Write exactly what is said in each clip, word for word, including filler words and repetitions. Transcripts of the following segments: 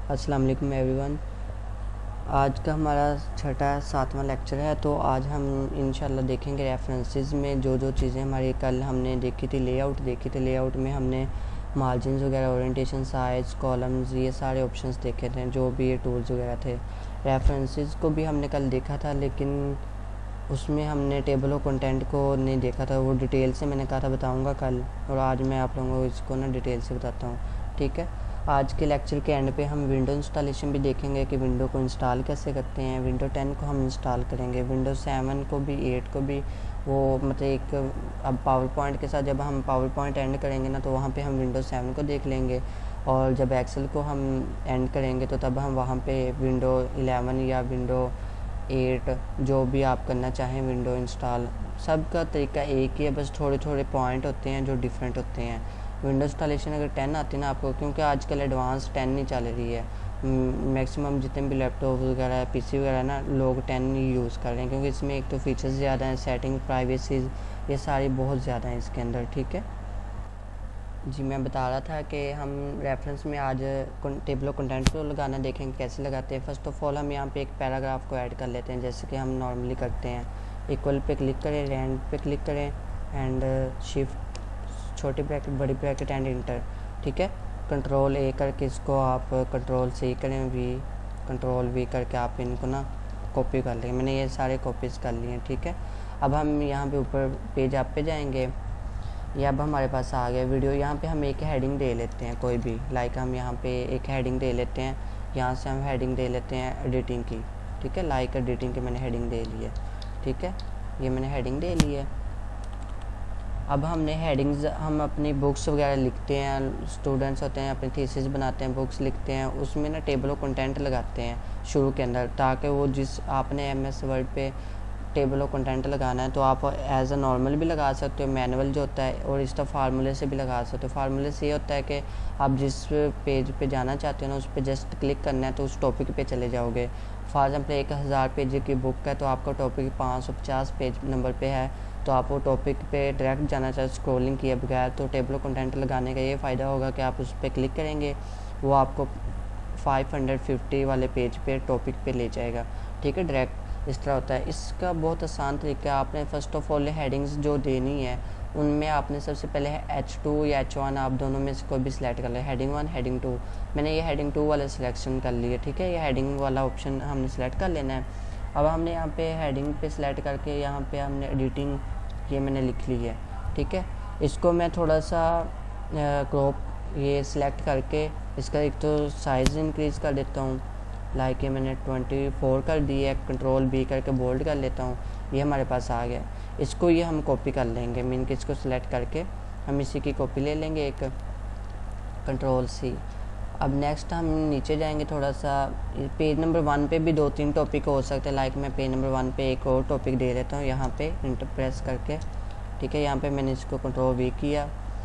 अस्सलाम वालेकुम एवरीवन। आज का हमारा छठा सातवां लेक्चर है। तो आज हम इंशाल्लाह देखेंगे रेफरेंसेस में जो जो चीज़ें हमारी कल हमने देखी थी, लेआउट देखी थी। लेआउट में हमने मार्जिन्स वगैरह, ओरिएंटेशन, साइज, कॉलम्स, ये सारे ऑप्शंस देखे थे, जो भी ये टूल्स वगैरह थे। रेफरेंसेस को भी हमने कल देखा था, लेकिन उसमें हमने टेबल ऑफ कंटेंट को नहीं देखा था। वो डिटेल से मैंने कहा था बताऊंगा कल, और आज मैं आप लोगों को इसको ना डिटेल से बताता हूँ। ठीक है, आज के लेक्चर के एंड पे हम विंडो इंस्टॉलेशन भी देखेंगे कि विंडो को इंस्टॉल कैसे करते हैं। विंडो टेन को हम इंस्टॉल करेंगे, विंडो सेवन को भी, एट को भी। वो मतलब एक अब पावर पॉइंट के साथ जब हम पावर पॉइंट एंड करेंगे ना, तो वहाँ पे हम विंडो सेवन को देख लेंगे, और जब एक्सेल को हम एंड करेंगे तो तब हम वहाँ पे विंडो इलेवन या विंडो एट, जो भी आप करना चाहें विंडो इंस्टॉल, सब का तरीका एक ही है, बस थोड़े थोड़े पॉइंट होते हैं जो डिफरेंट होते हैं। विंडो इंस्टॉलेशन अगर टेन आती है ना आपको, क्योंकि आजकल एडवांस टेन नहीं चल रही है, मैक्सिमम जितने भी लैपटॉप वगैरह, पीसी वगैरह ना, लोग टेन ही यूज़ कर रहे हैं, क्योंकि इसमें एक तो फीचर्स ज़्यादा हैं, सेटिंग, प्राइवेसी, ये सारी बहुत ज़्यादा हैं इसके अंदर। ठीक है जी, मैं बता रहा था कि हम रेफरेंस में आज टेबल ऑफ कंटेंट को लगाना देखेंगे कैसे लगाते हैं। फर्स्ट ऑफ ऑल हम यहाँ पे एक पैराग्राफ को ऐड कर लेते हैं, जैसे कि हम नॉर्मली करते हैं। इक्वल पे क्लिक करें, रैंड पे क्लिक करें, एंड शिफ्ट छोटी ब्रैकेट, बड़ी ब्रैकेट, एंड इंटर। ठीक है, कंट्रोल ए करके इसको आप कंट्रोल सी करें, वी कंट्रोल वी करके आप इनको ना कॉपी कर लेंगे। मैंने ये सारे कॉपीज़ कर लिए हैं। ठीक है, अब हम यहाँ पे ऊपर पेज आप पे जाएंगे, ये अब हमारे पास आ गया वीडियो। यहाँ पे हम एक हेडिंग दे लेते हैं कोई भी, लाइक हम यहाँ पे एक हेडिंग दे लेते हैं। यहाँ से हम हेडिंग दे लेते हैं एडिटिंग की। ठीक है, लाइक एडिटिंग की मैंने हेडिंग दे ली है। ठीक है, ये मैंने हेडिंग दे ली है। अब हमने हेडिंग्स, हम अपनी बुक्स वगैरह लिखते हैं, स्टूडेंट्स होते हैं, अपनी थीसिस बनाते हैं, बुक्स लिखते हैं, उसमें ना टेबल ऑफ कंटेंट लगाते हैं शुरू के अंदर, ताकि वो जिस आपने एम एस वर्ड पे टेबल ऑफ कंटेंट लगाना है तो आप एज अ नॉर्मल भी लगा सकते हो, मैनुअल जो होता है, और इसका फार्मूले से भी लगा सकते हो। फार्मूले से ये होता है कि आप जिस पेज पे जाना चाहते हो ना, उस पर जस्ट क्लिक करना है तो उस टॉपिक पे चले जाओगे। फॉर एग्जाम्पल एक हज़ार पेज की बुक है, तो आपका टॉपिक पाँच सौ पचास पेज नंबर पे है, तो आप वो टॉपिक पे डायरेक्ट जाना चाहते स्क्रॉलिंग किए बगैर, तो टेबल ऑफ कंटेंट लगाने का ये फ़ायदा होगा कि आप उस पर क्लिक करेंगे, वो आपको फाइव हंड्रेड फिफ्टी वाले पेज पे टॉपिक पे ले जाएगा। ठीक है, डायरेक्ट इस तरह होता है। इसका बहुत आसान तरीका है। आपने फ़र्स्ट ऑफ ऑल हेडिंग्स जो देनी है, उनमें आपने सबसे पहले एच टू या एच वन, आप दोनों में से कोई भी सिलेक्ट कर लें, हेडिंग वन, हेडिंग टू। मैंने ये हेडिंग टू वाला सिलेक्शन कर लिया। ठीक है, ये हेडिंग वाला ऑप्शन हमने सेलेक्ट कर लेना है। अब हमने यहाँ पे हेडिंग पे सिलेक्ट करके यहाँ पे हमने एडिटिंग, ये मैंने लिख ली है। ठीक है, इसको मैं थोड़ा सा क्रॉप ये सिलेक्ट करके इसका एक तो साइज़ इंक्रीज़ कर देता हूँ, लाइक ये मैंने ट्वेंटी फोर कर दी है। कंट्रोल बी करके बोल्ड कर लेता हूँ, ये हमारे पास आ गया। इसको ये हम कॉपी कर लेंगे, मीन के इसको सिलेक्ट करके हम इसी की कॉपी ले लेंगे, एक कंट्रोल सी। अब नेक्स्ट हम नीचे जाएंगे थोड़ा सा, पेज नंबर वन पे भी दो तीन टॉपिक हो सकते हैं, लाइक मैं पेज नंबर वन पे एक और टॉपिक दे देता हूँ यहाँ पे इंटर प्रेस करके। ठीक है, यहाँ पे मैंने इसको कंट्रोल वी किया,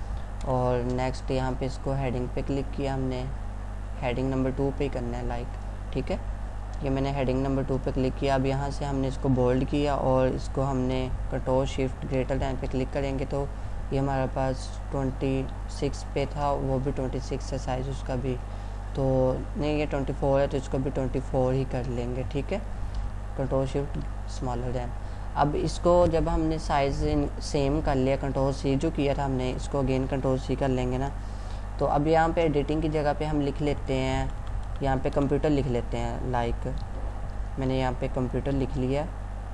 और नेक्स्ट यहाँ पे इसको हेडिंग पे क्लिक किया हमने, हेडिंग नंबर टू पे ही करना है लाइक। ठीक है, ये मैंने हेडिंग नंबर टू पे क्लिक किया। अब यहाँ से हमने इसको बोल्ड किया, और इसको हमने कंट्रोल शिफ्ट ग्रेटर दैन पे क्लिक करेंगे तो ये हमारे पास ट्वेंटी सिक्स पे था, वो भी ट्वेंटी सिक्स है साइज़ उसका भी, तो नहीं ये ट्वेंटी फोर है तो इसको भी ट्वेंटी फोर ही कर लेंगे। ठीक है, कंट्रोल शिफ्ट स्मॉलर दैन। अब इसको जब हमने साइज़ सेम कर लिया, कंट्रोल सी जो किया था हमने, इसको अगेन कंट्रोल सी कर लेंगे ना, तो अब यहाँ पे एडिटिंग की जगह पे हम लिख लेते हैं, यहाँ पे कंप्यूटर लिख लेते हैं, लाइक मैंने यहाँ पे कंप्यूटर लिख लिया,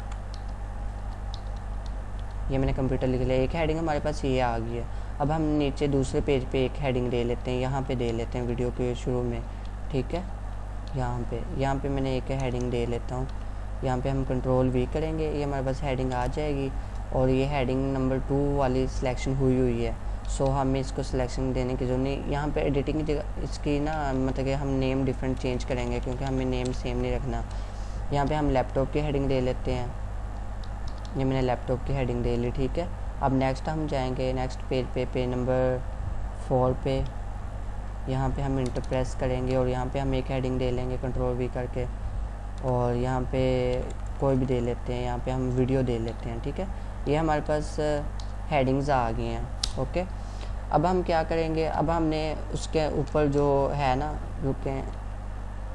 ये मैंने कंप्यूटर लिख लिया। एक हेडिंग हमारे पास ये आ गई है। अब हम नीचे दूसरे पेज पे एक हेडिंग दे लेते हैं, यहाँ पे दे लेते हैं वीडियो के शुरू में। ठीक है, यहाँ पे यहाँ पे मैंने एक हेडिंग दे लेता हूँ, यहाँ पे हम कंट्रोल वी करेंगे, ये हमारे पास हेडिंग आ जाएगी, और ये हेडिंग नंबर टू वाली सिलेक्शन हुई हुई है, सो हमें इसको सिलेक्शन देने की जरूरत नहीं। यहाँ पे एडिटिंग की जगह इसकी ना मतलब कि हम नेम डिफरेंट चेंज करेंगे, क्योंकि हमें नेम सेम नहीं रखना। यहाँ पे हम लैपटॉप की हेडिंग दे लेते हैं, ये मैंने लैपटॉप की हेडिंग दे ली। ठीक है, अब नेक्स्ट हम जाएंगे नेक्स्ट पेज पे, पेज नंबर फोर पे, यहाँ पे हम इंटर प्रेस करेंगे, और यहाँ पे हम एक हेडिंग दे लेंगे कंट्रोल वी करके, और यहाँ पे कोई भी दे लेते हैं, यहाँ पे हम वीडियो दे लेते हैं। ठीक है, ये हमारे पास हेडिंग्स आ गई हैं। ओके, अब हम क्या करेंगे, अब हमने उसके ऊपर जो है ना, रुके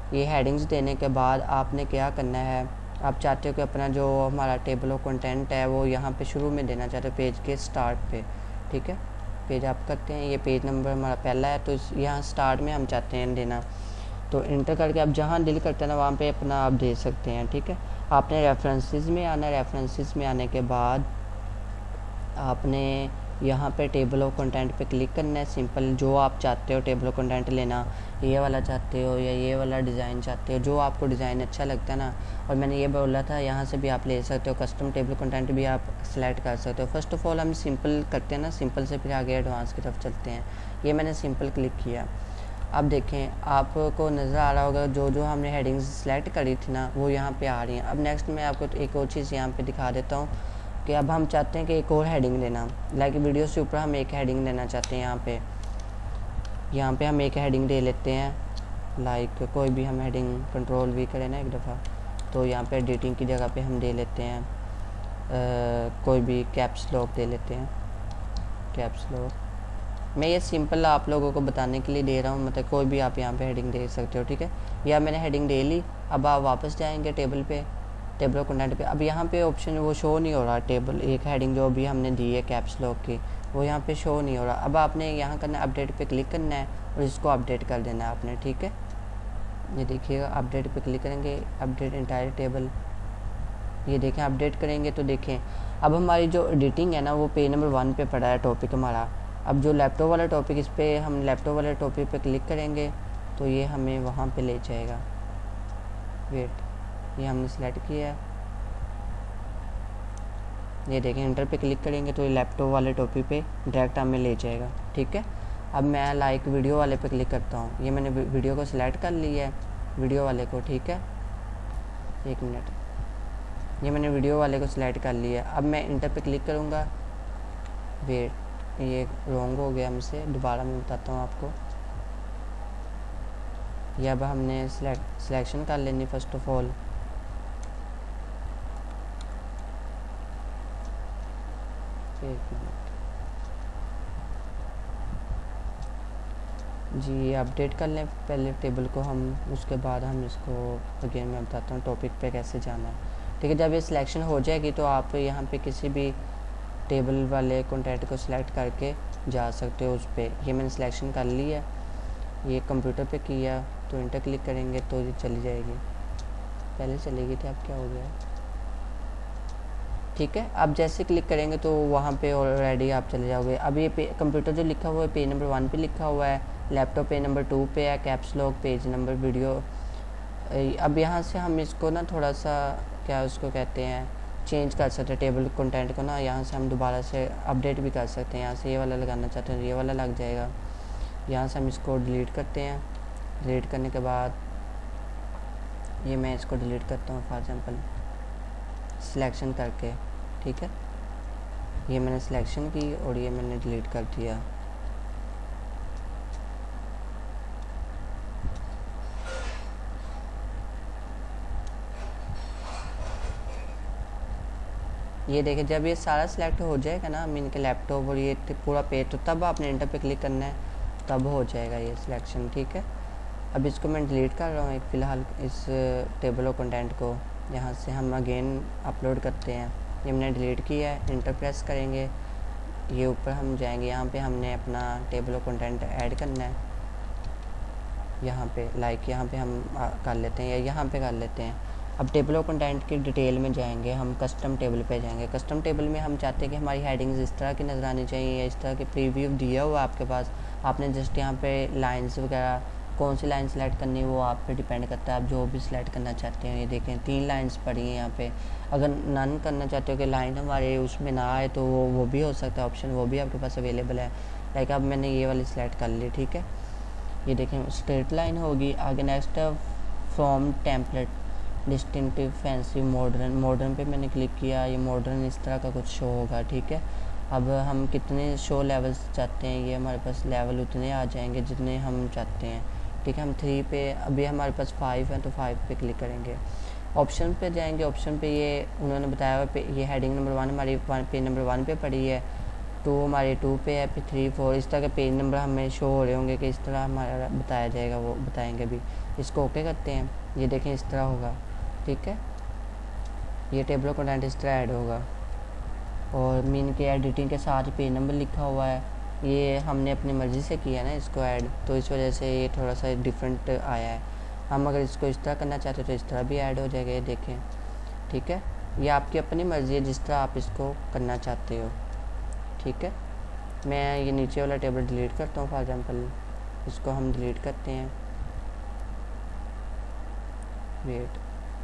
ये हेडिंग्स देने के बाद आपने क्या करना है, आप चाहते हो कि अपना जो हमारा टेबल ऑफ कंटेंट है वो यहाँ पे शुरू में देना चाहते हो, पेज के स्टार्ट पे, ठीक है। पेज आप करते हैं, ये पेज नंबर हमारा पहला है, तो इस यहाँ स्टार्ट में हम चाहते हैं देना, तो इंटर करके आप जहाँ दिल करते हैं ना वहाँ पे अपना आप दे सकते हैं, ठीक है। आपने रेफरेंसेस में आना, रेफरेंसेस में आने के बाद आपने यहाँ पे टेबल ऑफ कंटेंट पे क्लिक करना है। सिंपल जो आप चाहते हो टेबल ऑफ कंटेंट लेना, ये वाला चाहते हो या ये वाला डिज़ाइन चाहते हो, जो आपको डिज़ाइन अच्छा लगता है ना। और मैंने ये बोला था यहाँ से भी आप ले सकते हो, कस्टम टेबल कंटेंट भी आप सेलेक्ट कर सकते हो। फर्स्ट ऑफ ऑल हम सिंपल करते हैं ना, सिंपल से फिर आगे एडवांस की तरफ चलते हैं। ये मैंने सिंपल क्लिक किया। अब देखें आपको नज़र आ रहा होगा जो जो हमने हेडिंग्स सेलेक्ट करी थी ना वो यहाँ पे आ रही हैं। अब नेक्स्ट मैं आपको एक और चीज़ यहाँ पे दिखा देता हूँ कि अब हम चाहते हैं कि एक और हेडिंग लेना, लाइक वीडियो से ऊपर हम एक हेडिंग लेना चाहते हैं। यहाँ पे यहाँ पे हम एक हेडिंग दे लेते हैं, लाइक कोई भी हम हेडिंग कंट्रोल भी करें ना एक दफ़ा, तो यहाँ पे एडिटिंग की जगह पे हम दे लेते हैं आ, कोई भी कैप्स लॉक दे लेते हैं, कैप्स लॉक। मैं ये सिंपल आप लोगों को बताने के लिए दे रहा हूँ, मतलब कोई भी आप यहाँ पे हेडिंग दे सकते हो, ठीक है। या मैंने हेडिंग दे ली। अब आप वापस जाएंगे टेबल पे, टेबल ऑफ कंटेंट पे। अब यहाँ पे ऑप्शन वो शो नहीं हो रहा, टेबल एक हेडिंग जो अभी हमने दी है कैप्स लॉक की वो यहाँ पे शो नहीं हो रहा। अब आपने यहाँ करना है अपडेट पे क्लिक करना है और इसको अपडेट कर देना है आपने, ठीक है। ये देखिएगा अपडेट पे क्लिक करेंगे, अपडेट इंटायर टेबल, ये देखें अपडेट करेंगे तो देखें अब हमारी जो एडिटिंग है ना वो पेज नंबर वन पे पड़ा है टॉपिक हमारा। अब जो लैपटॉप वाला टॉपिक, इस पर हम लैपटॉप वाले टॉपिक पे क्लिक करेंगे तो ये हमें वहाँ पे ले जाएगा। वेट, ये हमने सेलेक्ट किया है, ये देखें इंटर पे क्लिक करेंगे तो ये लैपटॉप वाले टॉपिक पे डायरेक्ट हमें ले जाएगा, ठीक है। अब मैं लाइक वीडियो वाले पे क्लिक करता हूँ, ये मैंने वीडियो को सिलेक्ट कर लिया है, वीडियो वाले को, ठीक है। एक मिनट, ये मैंने वीडियो वाले को सिलेक्ट कर लिया। अब मैं इंटर पे क्लिक करूँगा। वेट, ये रॉन्ग हो गया हमसे, दोबारा मैं बताता हूँ आपको। यह अब हमने सिलेक्ट सिलेक्शन कर लेनी फर्स्ट ऑफ ऑल। एक मिनट जी, अपडेट कर लें पहले टेबल को हम, उसके बाद हम इसको अगेन मैं बताता हूँ टॉपिक पे कैसे जाना है, ठीक है। जब ये सिलेक्शन हो जाएगी तो आप यहाँ पे किसी भी टेबल वाले कंटेंट को सिलेक्ट करके जा सकते हो उस पर। ये मैंने सिलेक्शन कर लिया, ये कंप्यूटर पे किया तो इंटर क्लिक करेंगे तो ये चली जाएगी, पहले चली गई थी, अब क्या हो गया, ठीक है। अब जैसे क्लिक करेंगे तो वहाँ पे ऑलरेडी आप चले जाओगे। अब ये कंप्यूटर जो लिखा हुआ है पेज नंबर वन पे लिखा हुआ है, लैपटॉप पेज नंबर टू पे है, caps lock page number video. अब यहाँ से हम इसको ना थोड़ा सा क्या उसको कहते हैं चेंज कर सकते हैं टेबल कंटेंट को ना, यहाँ से हम दोबारा से अपडेट भी कर सकते हैं। यहाँ से ये वाला लगाना चाहते हैं ये वाला लग जाएगा। यहाँ से हम इसको डिलीट करते हैं, डिलीट करने के बाद ये मैं इसको डिलीट करता हूँ फॉर एग्जांपल सिलेक्शन करके, ठीक है। ये मैंने सिलेक्शन की और ये मैंने डिलीट कर दिया। ये देखिए जब ये सारा सिलेक्ट हो जाएगा ना मीन के लैपटॉप और ये पूरा पेज, तो तब आपने इंटर पे क्लिक करना है, तब हो जाएगा ये सिलेक्शन, ठीक है। अब इसको मैं डिलीट कर रहा हूँ एक फ़िलहाल इस टेबल ऑफ कंटेंट को। यहाँ से हम अगेन अपलोड करते हैं, ये मैंने डिलीट किया है, इंटर प्रेस करेंगे, ये ऊपर हम जाएंगे, यहाँ पे हमने अपना टेबल ऑफ कंटेंट ऐड करना है। यहाँ पे लाइक यहाँ पे हम कर लेते हैं या यहाँ पे कर लेते हैं। अब टेबल ऑफ कंटेंट की डिटेल में जाएंगे, हम कस्टम टेबल पे जाएंगे। कस्टम टेबल में हम चाहते हैं कि हमारी हेडिंग्स इस तरह की नज़र आनी चाहिए या इस तरह के प्रीव्यू दिया हुआ आपके पास। आपने जस्ट यहाँ पे लाइंस वगैरह कौन सी लाइन सेलेक्ट करनी है वो आप पे डिपेंड करता है, आप जो भी सिलेक्ट करना चाहते हैं। ये देखें तीन लाइंस पड़ी हैं यहाँ पे। अगर नन करना चाहते हो कि लाइन हमारे उसमें ना आए तो वो वो भी हो सकता है, ऑप्शन वो भी आपके पास अवेलेबल है। लाइक अब मैंने ये वाली सिलेक्ट कर ली, ठीक है। ये देखें स्ट्रेट लाइन होगी। आगे नेक्स्ट है from template distinctive fancy modern, modern पे मैंने क्लिक किया, ये मॉडर्न इस तरह का कुछ शो होगा, ठीक है। अब हम कितने शो लेवल्स चाहते हैं, ये हमारे पास लेवल उतने आ जाएंगे जितने हम चाहते हैं, ठीक है। हम थ्री पे, अभी हमारे पास फाइव है तो फाइव पे क्लिक करेंगे। ऑप्शन पे जाएंगे, ऑप्शन पे ये उन्होंने बताया हुआ पे ये हेडिंग नंबर वन हमारी पेज नंबर वन पे पड़ी है, टू हमारे टू पे है, फिर थ्री फोर इस तरह के पेज नंबर हमें शो हो रहे होंगे कि इस तरह हमारा बताया जाएगा, वो बताएंगे भी। इसको ओके करते हैं, ये देखें इस तरह होगा, ठीक है। ये टेबल कंटेंट इस तरह ऐड होगा और मीन के एडिटिंग के साथ पेज नंबर लिखा हुआ है। ये हमने अपनी मर्ज़ी से किया ना इसको ऐड, तो इस वजह से ये थोड़ा सा डिफरेंट आया है। हम अगर इसको इस तरह करना चाहते हो तो इस तरह भी ऐड हो जाएगा, ये देखें, ठीक है। ये आपकी अपनी मर्ज़ी है जिस तरह आप इसको करना चाहते हो, ठीक है। मैं ये नीचे वाला टेबल डिलीट करता हूँ फॉर एग्जांपल, इसको हम डिलीट करते हैं, वेट,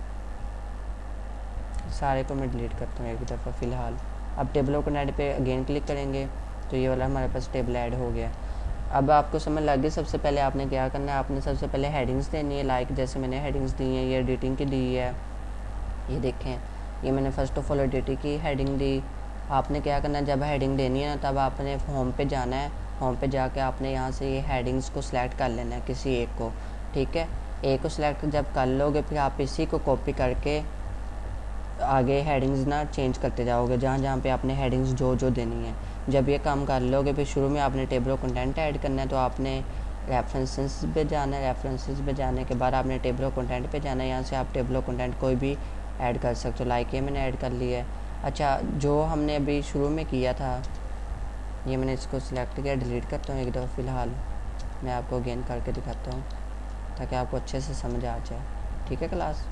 सारे को मैं डिलीट करता हूँ एक दफ़ा फ़िलहाल। अब टेबल ऑफ कंटेंट पे अगेन क्लिक करेंगे तो ये वाला हमारे पास टेबल ऐड हो गया। अब आपको समझ लग गई, सबसे पहले आपने क्या करना है, आपने सबसे पहले हेडिंग्स देनी है, लाइक जैसे मैंने हेडिंग्स दी हैं, ये एडिटिंग की दी है, ये देखें, ये मैंने फ़र्स्ट ऑफ ऑल एडिटिंग की हेडिंग दी। आपने क्या करना है, जब हेडिंग देनी है ना तब आपने होम पे जाना है, होम पे जाके आपने यहाँ से ये हेडिंग्स को सिलेक्ट कर लेना है, किसी एक को, ठीक है। एक को सिलेक्ट जब कर लोगे फिर आप इसी को कॉपी करके आगे हेडिंग्स ना चेंज करते जाओगे, जहाँ जहाँ पे आपने हेडिंग्स जो जो देनी है। जब ये काम कर लोगे फिर शुरू में आपने टेबल ऑफ कंटेंट ऐड करना है, तो आपने रेफरेंसेस पे जाना है, रेफरेंसेस पे जाने के बाद आपने टेबल ऑफ कंटेंट पे जाना है। यहाँ से आप टेबल ऑफ कंटेंट कोई भी ऐड कर सकते हो, लाइक ये मैंने ऐड कर लिया है। अच्छा, जो हमने अभी शुरू में किया था, ये मैंने इसको सिलेक्ट किया, डिलीट करता हूँ एक दफ़ा फ़िलहाल, मैं आपको अगेन करके दिखाता हूँ ताकि आपको अच्छे से समझ आ जाए, ठीक है क्लास।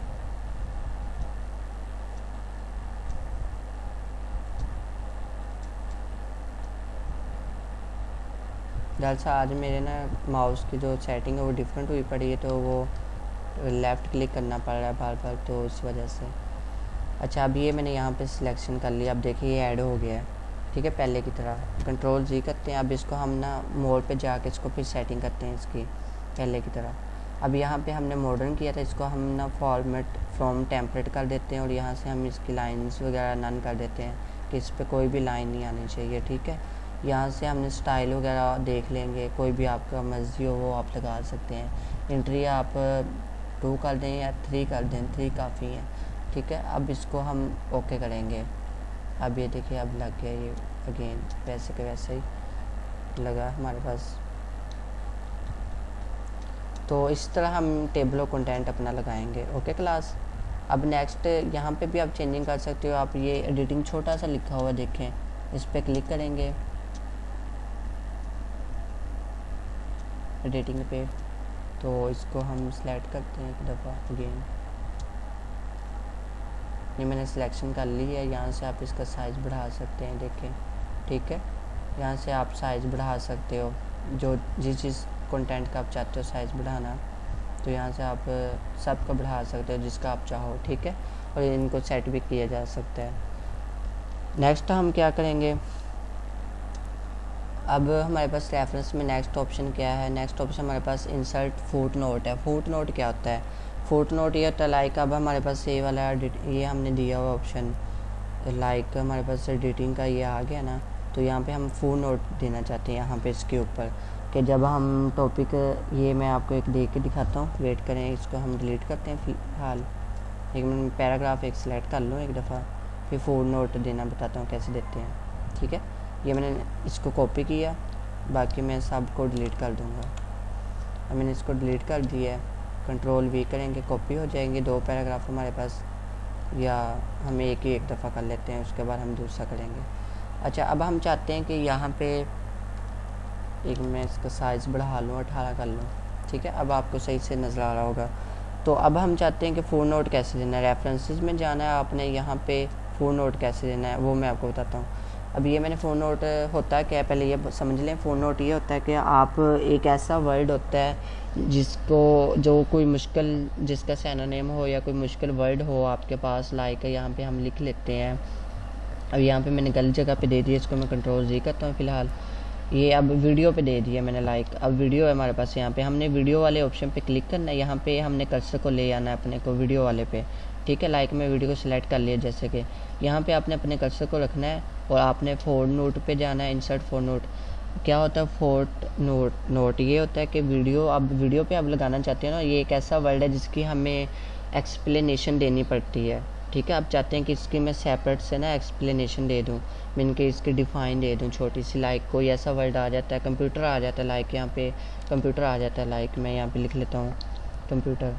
दरअसल आज मेरे ना माउस की जो सेटिंग है वो डिफरेंट हुई पड़ी है, तो वो लेफ़्ट क्लिक करना पड़ रहा है बार बार, तो इस वजह से। अच्छा, अब ये मैंने यहाँ पे सिलेक्शन कर लिया, अब देखिए ये ऐड हो गया है, ठीक है, पहले की तरह। कंट्रोल जी करते हैं, अब इसको हम ना मोड पे जाके इसको फिर सेटिंग करते हैं इसकी पहले की तरह। अब यहाँ पे हमने मॉडर्न किया था, इसको हम ना फॉर्मेट फ्रॉम टेम्पलेट कर देते हैं और यहाँ से हम इसकी लाइन्स वगैरह नन कर देते हैं कि इस पर कोई भी लाइन नहीं आनी चाहिए, ठीक है। यहाँ से हमने स्टाइल वगैरह देख लेंगे, कोई भी आपका मर्जी हो वो आप लगा सकते हैं। एंट्री आप टू कर दें या थ्री कर दें, थ्री काफ़ी है, ठीक है। अब इसको हम ओके करेंगे, अब ये देखिए अब लग गया ये अगेन वैसे के वैसे ही लगा हमारे पास। तो इस तरह हम टेबल ऑफ कंटेंट अपना लगाएंगे, ओके क्लास। अब नेक्स्ट यहाँ पे भी आप चेंजिंग कर सकते हो, आप ये एडिटिंग छोटा सा लिखा हुआ देखें, इस पर क्लिक करेंगे एडिटिंग पे, तो इसको हम सिलेक्ट करते हैं एक दफ़ा अगेन, ये मैंने सिलेक्शन कर ली है। यहाँ से आप इसका साइज़ बढ़ा सकते हैं, देखें, ठीक है। यहाँ से आप साइज़ बढ़ा सकते हो, जो जिस चीज़ कंटेंट का आप चाहते हो साइज़ बढ़ाना, तो यहाँ से आप सब का बढ़ा सकते हो जिसका आप चाहो, ठीक है। और इनको सेट भी किया जा सकता है। नेक्स्ट हम क्या करेंगे, अब हमारे पास रेफरेंस में नेक्स्ट ऑप्शन क्या है, नेक्स्ट ऑप्शन हमारे पास इंसर्ट फुट नोट है। फुट नोट क्या होता है, फुट नोट ये होता है लाइक, अब हमारे पास ये वाला ये हमने दिया हुआ ऑप्शन, लाइक हमारे पास एडिटिंग का ये आ गया ना, तो यहाँ पे हम फुट नोट देना चाहते हैं यहाँ पे इसके ऊपर, कि जब हम टॉपिक, ये मैं आपको एक देख के दिखाता हूँ, वेट करें, इसको हम डिलीट करते हैं फ़िलहाल। एक मिनट, पैराग्राफ एक सिलेक्ट कर लूँ एक दफ़ा, फिर फुट नोट देना बताता हूँ कैसे देते हैं, ठीक है। ये मैंने इसको कॉपी किया, बाकी मैं सब को डिलीट कर दूँगा। अब मैंने इसको डिलीट कर दिया है, कंट्रोल वी करेंगे, कॉपी हो जाएंगे दो पैराग्राफ हमारे पास, या हम एक ही एक दफ़ा कर लेते हैं, उसके बाद हम दूसरा करेंगे। अच्छा, अब हम चाहते हैं कि यहाँ पे एक मैं इसका साइज़ बढ़ा लूँ, अठारह कर लूँ, ठीक है। अब आपको सही से नज़र आ रहा होगा। तो अब हम चाहते हैं कि फुट नोट कैसे देना है, रेफरेंसेस में जाना है आपने, यहाँ पे फुट नोट कैसे देना है वो मैं आपको बताता हूँ। अब ये मैंने फुट नोट होता है क्या, पहले ये समझ लें। फुट नोट ये होता है कि आप एक ऐसा वर्ड होता है जिसको, जो कोई मुश्किल, जिसका सिनोनिम हो या कोई मुश्किल वर्ड हो आपके पास, लाइक यहाँ पे हम लिख लेते हैं। अब यहाँ पे मैंने गलत जगह पे दे दिया, इसको मैं कंट्रोल जी करता हूँ फ़िलहाल। ये अब वीडियो पे दे दिया मैंने, लाइक अब वीडियो है हमारे पास, यहाँ पे हमने वीडियो वाले ऑप्शन पे क्लिक करना है, यहाँ पे हमने कर्सर को ले आना है अपने को वीडियो वाले पे, ठीक है। लाइक मैं वीडियो को सिलेक्ट कर लिया, जैसे कि यहाँ पे आपने अपने कर्सर को रखना है और आपने फुट नोट पे जाना है, इंसर्ट फुट नोट। क्या होता है फुट नोट, नोट ये होता है कि वीडियो, अब वीडियो पे आप लगाना चाहते हो ना, ये एक ऐसा वर्ड है जिसकी हमें एक्सप्लेनेशन देनी पड़ती है, ठीक है। आप चाहते हैं कि इसकी मैं सेपरेट से ना एक्सप्लेनेशन दे दूँ, मीन के इसकी डिफ़ाइन दे दूँ छोटी सी, लाइक कोई ऐसा वर्ड आ जाता है, कंप्यूटर आ जाता है, लाइक यहाँ पे कंप्यूटर आ जाता है, लाइक मैं यहाँ पे लिख लेता हूँ computer,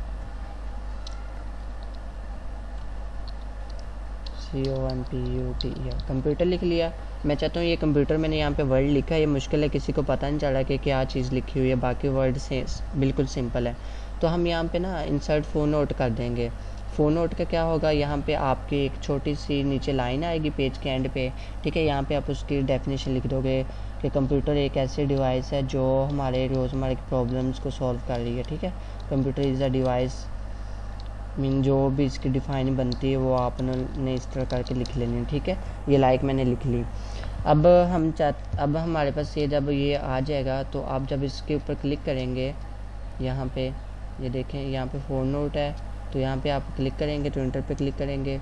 C O M P U T E, computer लिख लिया। मैं चाहता हूँ ये कंप्यूटर मैंने यहाँ पे वर्ड लिखा है, ये मुश्किल है, किसी को पता नहीं चल रहा कि क्या चीज़ लिखी हुई है, बाकी वर्ड से बिल्कुल सिंपल है। तो हम यहाँ पे ना इंसर्ट फोन नोट कर देंगे। फोन नोट का क्या होगा, यहाँ पे आपकी एक छोटी सी नीचे लाइन आएगी पेज के एंड पे, ठीक है। यहाँ पे आप उसकी डेफिनेशन लिख दोगे कि कंप्यूटर एक ऐसी डिवाइस है जो हमारे रोज़मर्रा की प्रॉब्लम्स को सॉल्व कर रही है, ठीक है। Computer is a device, mean जो भी इसकी डिफ़ाइन बनती है वो आपने इस तरह करके लिख लेनी है, ठीक है। ये लाइक मैंने लिख ली। अब हम चाह अब हमारे पास ये जब ये आ जाएगा तो आप जब इसके ऊपर क्लिक करेंगे, यहाँ पे ये देखें यहाँ पे फोन नोट है, तो यहाँ पे आप क्लिक करेंगे तो इंटर पे क्लिक करेंगे,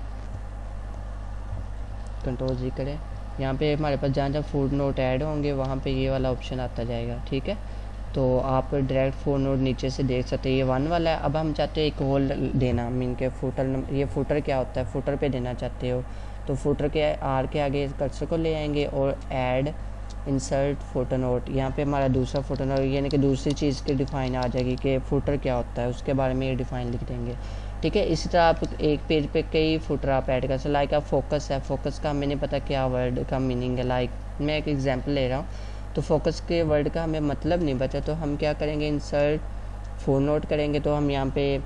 कंट्रोल जी करें, यहाँ पे हमारे पास जहाँ जहाँ फुट नोट ऐड होंगे वहाँ पे ये वाला ऑप्शन आता जाएगा, ठीक है। तो आप डायरेक्ट फोन नोट नीचे से देख सकते हैं, ये वन वाला है। अब हम चाहते हैं एक होल देना, मीन के फुटर, ये फुटर क्या होता है, फुटर पे देना चाहते हो तो फुटर के आर के आगे कर्सर को ले आएंगे और ऐड इंसर्ट फोटो नोट, यहाँ पे हमारा दूसरा फोटो नोट, यानी कि दूसरी चीज़ की डिफ़ाइन आ जाएगी कि फुटर क्या होता है, उसके बारे में ये डिफ़ाइन लिख देंगे, ठीक है। इसी तरह आप एक पेज पे कई फुटर आप ऐड कर सकते, लाइक आप फोकस है, फोकस का हमें नहीं पता क्या वर्ड का मीनिंग है, लाइक मैं एक एग्जांपल ले रहा हूँ, तो फोकस के वर्ड का हमें मतलब नहीं बचा, तो हम क्या करेंगे, इंसर्ट फोन नोट करेंगे, तो हम यहाँ पे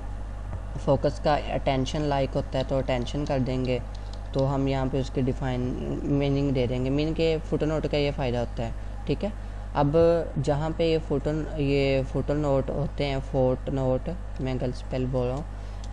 फोकस का अटेंशन लाइक होता है तो अटेंशन कर देंगे, तो हम यहाँ पे उसके डिफ़ाइन मीनिंग दे देंगे, मीन के फुट नोट का ये फ़ायदा होता है, ठीक है। अब जहाँ पे ये फोटो ये फोटो नोट होते हैं, फोट नोट, मैं गलत स्पेल बोल रहा हूँ,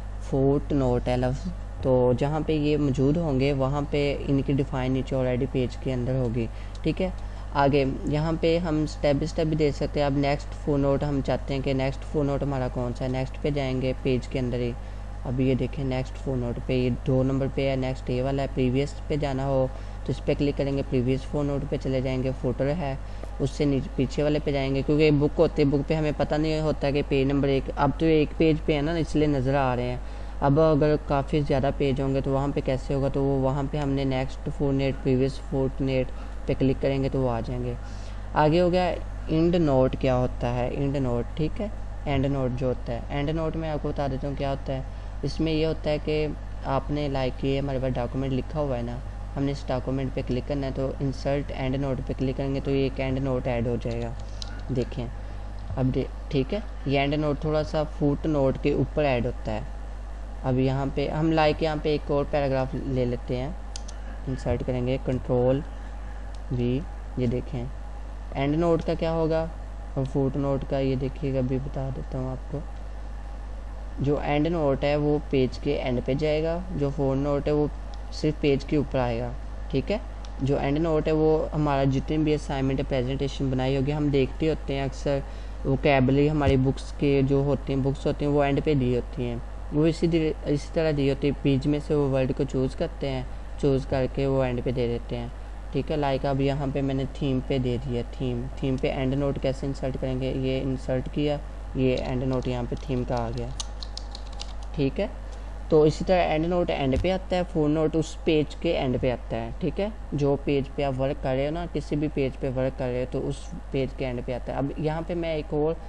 फोट नोट है लफ्ज़, तो जहाँ पे ये मौजूद होंगे वहाँ पे इनकी डिफ़ाइन नीचे ऑलरेडी पेज के अंदर होगी, ठीक है। आगे यहाँ पे हम स्टेप बाई स्टेप भी दे सकते हैं। अब नेक्स्ट फोन नोट हम चाहते हैं कि नेक्स्ट फोन नोट हमारा कौन सा है, नेक्स्ट पे जाएंगे पेज के अंदर ही, अब ये देखें नेक्स्ट फोन नोट पे ये दो नंबर पे है, नेक्स्ट ये वाला है। प्रीवियस पे जाना हो तो इस पर क्लिक करेंगे, प्रीवियस फोन नोट पे चले जाएंगे, फोटो है उससे नीचे पीछे वाले पे जाएंगे, क्योंकि बुक होती है, बुक पे हमें पता नहीं होता कि पेज नंबर एक, अब तो एक पेज पे है ना इसलिए नज़र आ रहे हैं। अब अगर काफ़ी ज़्यादा पेज होंगे तो वहाँ पे कैसे होगा, तो वो वहाँ पे हमने next footnote previous footnote पे क्लिक करेंगे तो वो आ जाएंगे। आगे हो गया इंड नोट, क्या होता है इंड नोट, ठीक है। एंड नोट जो होता है, एंड नोट में आपको बता देता हूँ क्या होता है। इसमें ये होता है कि आपने लाइक ये हमारे पास डॉक्यूमेंट लिखा हुआ है ना, हमने इस डॉक्यूमेंट पे क्लिक करना है, तो इंसर्ट एंड नोट पे क्लिक करेंगे तो ये एक एंड नोट ऐड हो जाएगा, देखें अब दे, ठीक है। ये एंड नोट थोड़ा सा फुट नोट के ऊपर ऐड होता है। अब यहाँ पे हम लाइक यहाँ पे एक और पैराग्राफ ले लेते हैं, इंसर्ट करेंगे कंट्रोल वी, ये देखें एंड नोट का क्या होगा और फुट नोट का, ये देखिएगा अभी बता देता हूँ आपको। जो एंड नोट है वो पेज के एंड पे जाएगा, जो फुट नोट है वो सिर्फ पेज के ऊपर आएगा, ठीक है। जो एंड नोट है वो हमारा जितने भी असाइनमेंट प्रेजेंटेशन बनाई होगी, हम देखते होते हैं अक्सर वोकैबुलरी हमारी बुक्स के जो होती हैं बुक्स होती हैं वो एंड पे दी होती हैं, वो इसी इसी तरह दी होती है, पेज में से वो वर्ड को चूज़ करते हैं, चूज़ करके वो एंड पे दे देते हैं, ठीक है। लाइक अब यहाँ पे मैंने थीम पे दे दिया, थीम थीम पे एंड नोट कैसे इंसर्ट करेंगे, ये इंसर्ट किया, ये एंड नोट यहाँ पे थीम का आ गया, ठीक है। तो इसी तरह एंड नोट एंड पे आता है, फुट नोट उस पेज के एंड पे आता है, ठीक है। जो पेज पे आप वर्क कर रहे हो ना, किसी भी पेज पे वर्क कर रहे हो तो उस पेज के एंड पे आता है। अब यहाँ पे मैं एक और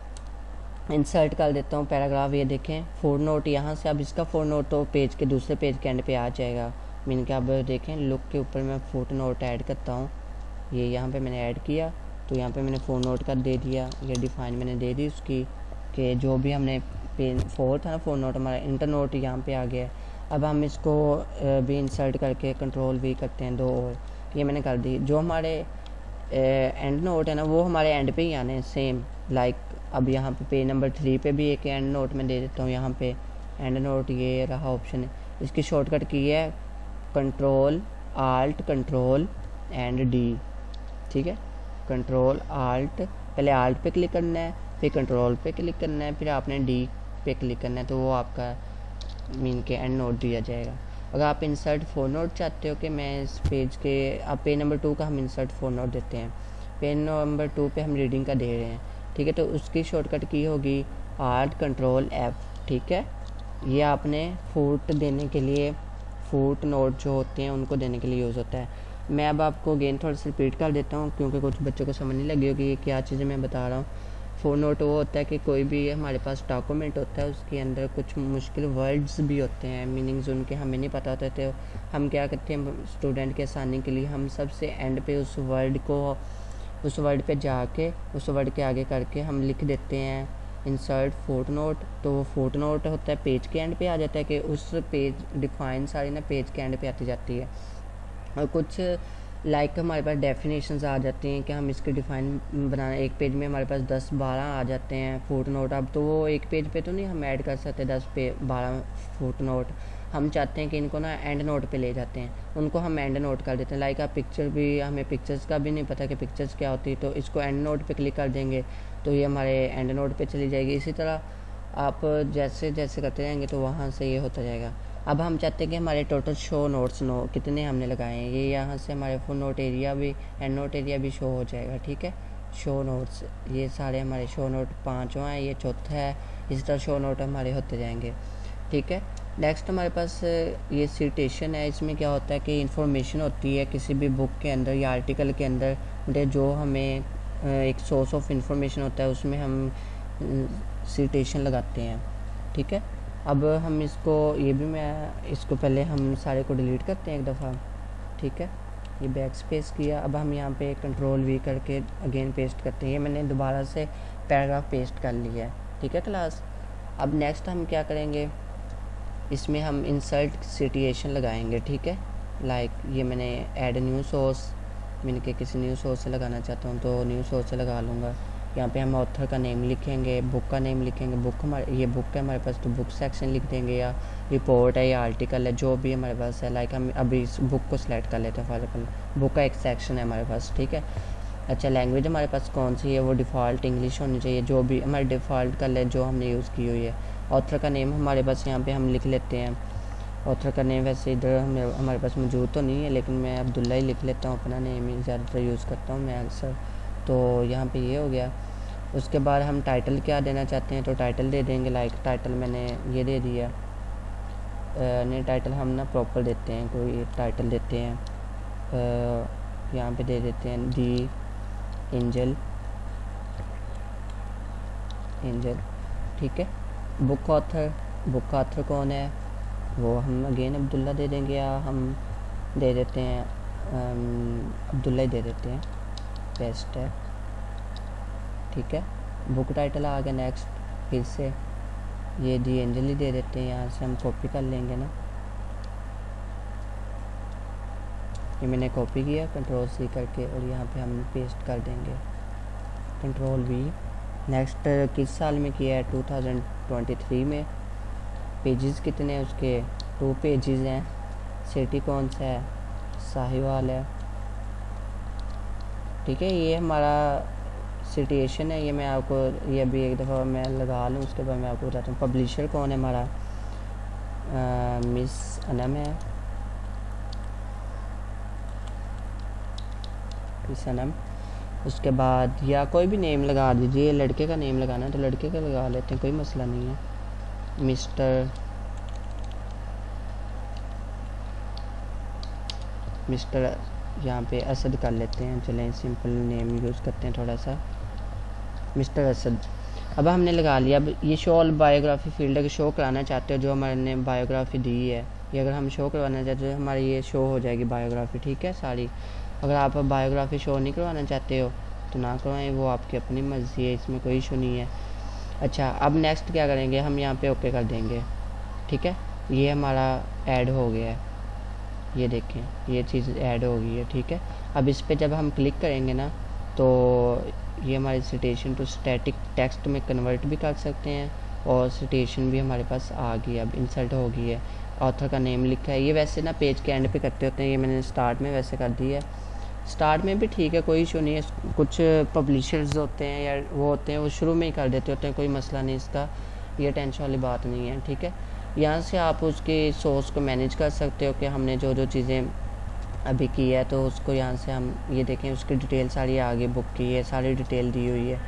इंसर्ट कर देता हूँ पैराग्राफ, ये देखें फुट नोट, यहाँ से अब इसका फुट नोट तो पेज के दूसरे पेज के एंड पे आ जाएगा, मीन के अब देखें लुक के ऊपर मैं फुट नोट ऐड करता हूँ, ये यहाँ पे मैंने ऐड किया, तो यहाँ पे मैंने फुट नोट का दे दिया, ये डिफ़ाइन मैंने दे दी उसकी कि जो भी हमने पेन फोर था ना फुट नोट हमारा इंटर नोट यहाँ पे आ गया। अब हम इसको भी इंसर्ट करके कंट्रोल भी करते हैं दो, और ये मैंने कर दी। जो हमारे एंड नोट है ना वो हमारे एंड पे ही आने हैं सेम, लाइक अब यहाँ पे पेज नंबर थ्री पे भी एक एंड नोट में दे देता हूँ, यहाँ पे एंड नोट ये रहा ऑप्शन है, इसकी शॉर्टकट की है control alt control and D, ठीक है। कंट्रोल आल्ट, पहले आल्ट पे क्लिक करना है, फिर कंट्रोल पे क्लिक करना है, फिर आपने डी पे क्लिक करना है, तो वो आपका मीन के एंड नोट दिया जाएगा। अगर आप इंसर्ट फोर नोट चाहते हो कि मैं इस पेज के, अब पेज नंबर टू का हम इंसर्ट फोर नोट देते हैं, पेज नंबर टू पे हम रीडिंग का दे रहे हैं, ठीक है। तो उसकी शॉर्टकट की होगी आल्ट कंट्रोल एफ, ठीक है। ये आपने फुट देने के लिए, फुट नोट जो होते हैं उनको देने के लिए यूज़ होता है। मैं अब आपको अगेन थोड़ा सा रिपीट कर देता हूँ क्योंकि कुछ बच्चों को समझ नहीं लगी होगी ये क्या चीज़ें मैं बता रहा हूँ। फुट नोट वो होता है कि कोई भी हमारे पास डॉक्यूमेंट होता है उसके अंदर कुछ मुश्किल वर्ड्स भी होते हैं, मीनिंग्स उनके हमें नहीं पता होते, तो हम क्या करते हैं स्टूडेंट के आसानी के लिए हम सबसे एंड पे उस वर्ड को उस वर्ड पे जाके उस वर्ड के आगे करके हम लिख देते हैं इंसर्ट फुट नोट। तो वो फुट नोट होता है पेज के एंड पे आ जाता है कि उस पेज डिफाइन सारी ना पेज के एंड पे आती जाती है। और कुछ लाइक like हमारे पास डेफिनेशंस आ जाती हैं कि हम इसके डिफाइन बनाना, एक पेज में हमारे पास दस बारह आ जाते हैं फुट नोट। अब तो वो एक पेज पे तो नहीं हम ऐड कर सकते दस पे बारह फुट नोट, हम चाहते हैं कि इनको ना एंड नोट पे ले जाते हैं, उनको हम एंड नोट कर देते हैं। लाइक आप पिक्चर भी, हमें पिक्चर्स का भी नहीं पता कि पिक्चर्स क्या होती है, तो इसको एंड नोट पे क्लिक कर देंगे तो ये हमारे एंड नोट पे चली जाएगी। इसी तरह आप जैसे जैसे करते जाएंगे तो वहाँ से ये होता जाएगा। अब हम चाहते हैं कि हमारे टोटल शो नोट्स नो कितने हमने लगाए हैं, ये यहाँ से हमारे फुल नोट एरिया भी एंड नोट एरिया भी शो हो जाएगा। ठीक है, शो नोट्स ये सारे हमारे शो नोट पाँचवा है, ये चौथा है, इसी तरह शो नोट हमारे होते जाएंगे। ठीक है, नेक्स्ट हमारे पास ये सिटेशन है। इसमें क्या होता है कि इंफॉर्मेशन होती है किसी भी बुक के अंदर या आर्टिकल के अंदर जो हमें एक सोर्स ऑफ इंफॉर्मेशन होता है उसमें हम सिटेशन लगाते हैं। ठीक है, अब हम इसको ये भी मैं इसको पहले हम सारे को डिलीट करते हैं एक दफ़ा। ठीक है, ये बैक स्पेस किया। अब हम यहाँ पे कंट्रोल वी करके अगेन पेस्ट करते हैं। ये मैंने दोबारा से पैराग्राफ पेस्ट कर लिया है। ठीक है क्लास, अब नेक्स्ट हम क्या करेंगे, इसमें हम इंसर्ट सिचुएशन लगाएंगे। ठीक है, लाइक ये मैंने ऐड न्यू सोर्स, मैंने कि किसी न्यू सोर्स से लगाना चाहता हूँ तो न्यू सोर्स से लगा लूँगा। यहाँ पे हम ऑथर का नेम लिखेंगे, बुक का नेम लिखेंगे, बुक हमारे ये बुक है हमारे पास तो बुक सेक्शन लिख देंगे, या रिपोर्ट है या आर्टिकल है जो भी हमारे पास है। लाइक हम अभी इस बुक को सिलेक्ट कर लेते हैं, फॉर एग्जाम्पल बुक का एक सेक्शन है हमारे पास। ठीक है, अच्छा लैंग्वेज हमारे पास कौन सी है, वो डिफ़ॉल्ट इंग्लिश होनी चाहिए, जो भी हमारे डिफ़ॉल्ट कर ले जो हमने यूज़ की हुई है। ऑथर का नेम हमारे पास यहाँ पे हम लिख लेते हैं, ऑथर का नेम वैसे इधर हमें हमारे पास मौजूद तो नहीं है लेकिन मैं अब्दुल्ला ही लिख लेता हूँ, अपना नेम ही ज़्यादातर यूज़ करता हूँ मैं अक्सर। तो यहाँ पे ये हो गया। उसके बाद हम टाइटल क्या देना चाहते हैं तो टाइटल दे देंगे। लाइक टाइटल मैंने ये दे दिया, नहीं टाइटल हम ना प्रॉपर देते हैं, कोई टाइटल देते हैं, यहाँ पे दे देते हैं दी एंजल एंजल। ठीक है, बुक ऑथर, बुक ऑथर कौन है वो हम अगेन अब्दुल्ला दे देंगे, या हम दे देते हैं अब्दुल्ला ही दे देते हैं, बेस्ट है। ठीक है, बुक टाइटल आ गया। नेक्स्ट फिर से ये दी एंजल ही दे देते हैं, यहाँ से हम कॉपी कर लेंगे ना, ये मैंने कॉपी किया कंट्रोल सी करके और यहाँ पे हम पेस्ट कर देंगे कंट्रोल वी। नेक्स्ट किस साल में किया है, टू थाउजेंड ट्वेंटी थ्री में। पेजेस कितने हैं उसके, टू पेजेस हैं। सिटी कौन सा है, साहिवाल है। ठीक है, ये हमारा सिचुएशन है, ये मैं आपको ये अभी एक दफ़ा मैं लगा लूँ उसके बाद मैं आपको बताता हूँ। पब्लिशर कौन है हमारा, मिस अनम है, मिस अनम। उसके बाद या कोई भी नेम लगा दीजिए, लड़के का नेम लगाना है तो लड़के का लगा लेते हैं, कोई मसला नहीं है। मिस्टर मिस्टर यहाँ पे असद कर लेते हैं, चलें सिंपल नेम यूज़ करते हैं थोड़ा सा, मिस्टर असद। अब हमने लगा लिया। अब ये शो ऑल बायोग्राफी फील्ड है कि शो कराना चाहते हो जो हमारे ने बायोग्राफी दी है, ये अगर हम शो करवाना चाहते हो तो हमारी ये शो हो जाएगी बायोग्राफी। ठीक है सारी। अगर आप बायोग्राफी शो नहीं करवाना चाहते हो तो ना करवाएं, वो आपकी अपनी मर्ज़ी है, इसमें कोई इशू नहीं है। अच्छा, अब नेक्स्ट क्या करेंगे, हम यहाँ पे ओके कर देंगे। ठीक है, ये हमारा ऐड हो गया है, ये देखें ये चीज़ ऐड हो गई है। ठीक है, अब इस पर जब हम क्लिक करेंगे ना तो ये हमारी सिटेशन टू स्टैटिक टेक्स्ट में कन्वर्ट भी कर सकते हैं और सिटेशन भी हमारे पास आ गई, अब इंसर्ट हो गई है। ऑथर का नेम लिखा है, ये वैसे ना पेज के एंड पे करते होते हैं, ये मैंने स्टार्ट में वैसे कर दी है। स्टार्ट में भी ठीक है, कोई इशू नहीं है। कुछ पब्लिशर्स होते हैं या वो होते हैं वो शुरू में ही कर देते होते हैं, कोई मसला नहीं इसका, ये टेंशन वाली बात नहीं है। ठीक है, यहाँ से आप उसके सोर्स को मैनेज कर सकते हो कि हमने जो जो चीज़ें अभी की है तो उसको यहाँ से हम ये देखें उसकी डिटेल सारी आगे बुक की है, सारी डिटेल दी हुई है।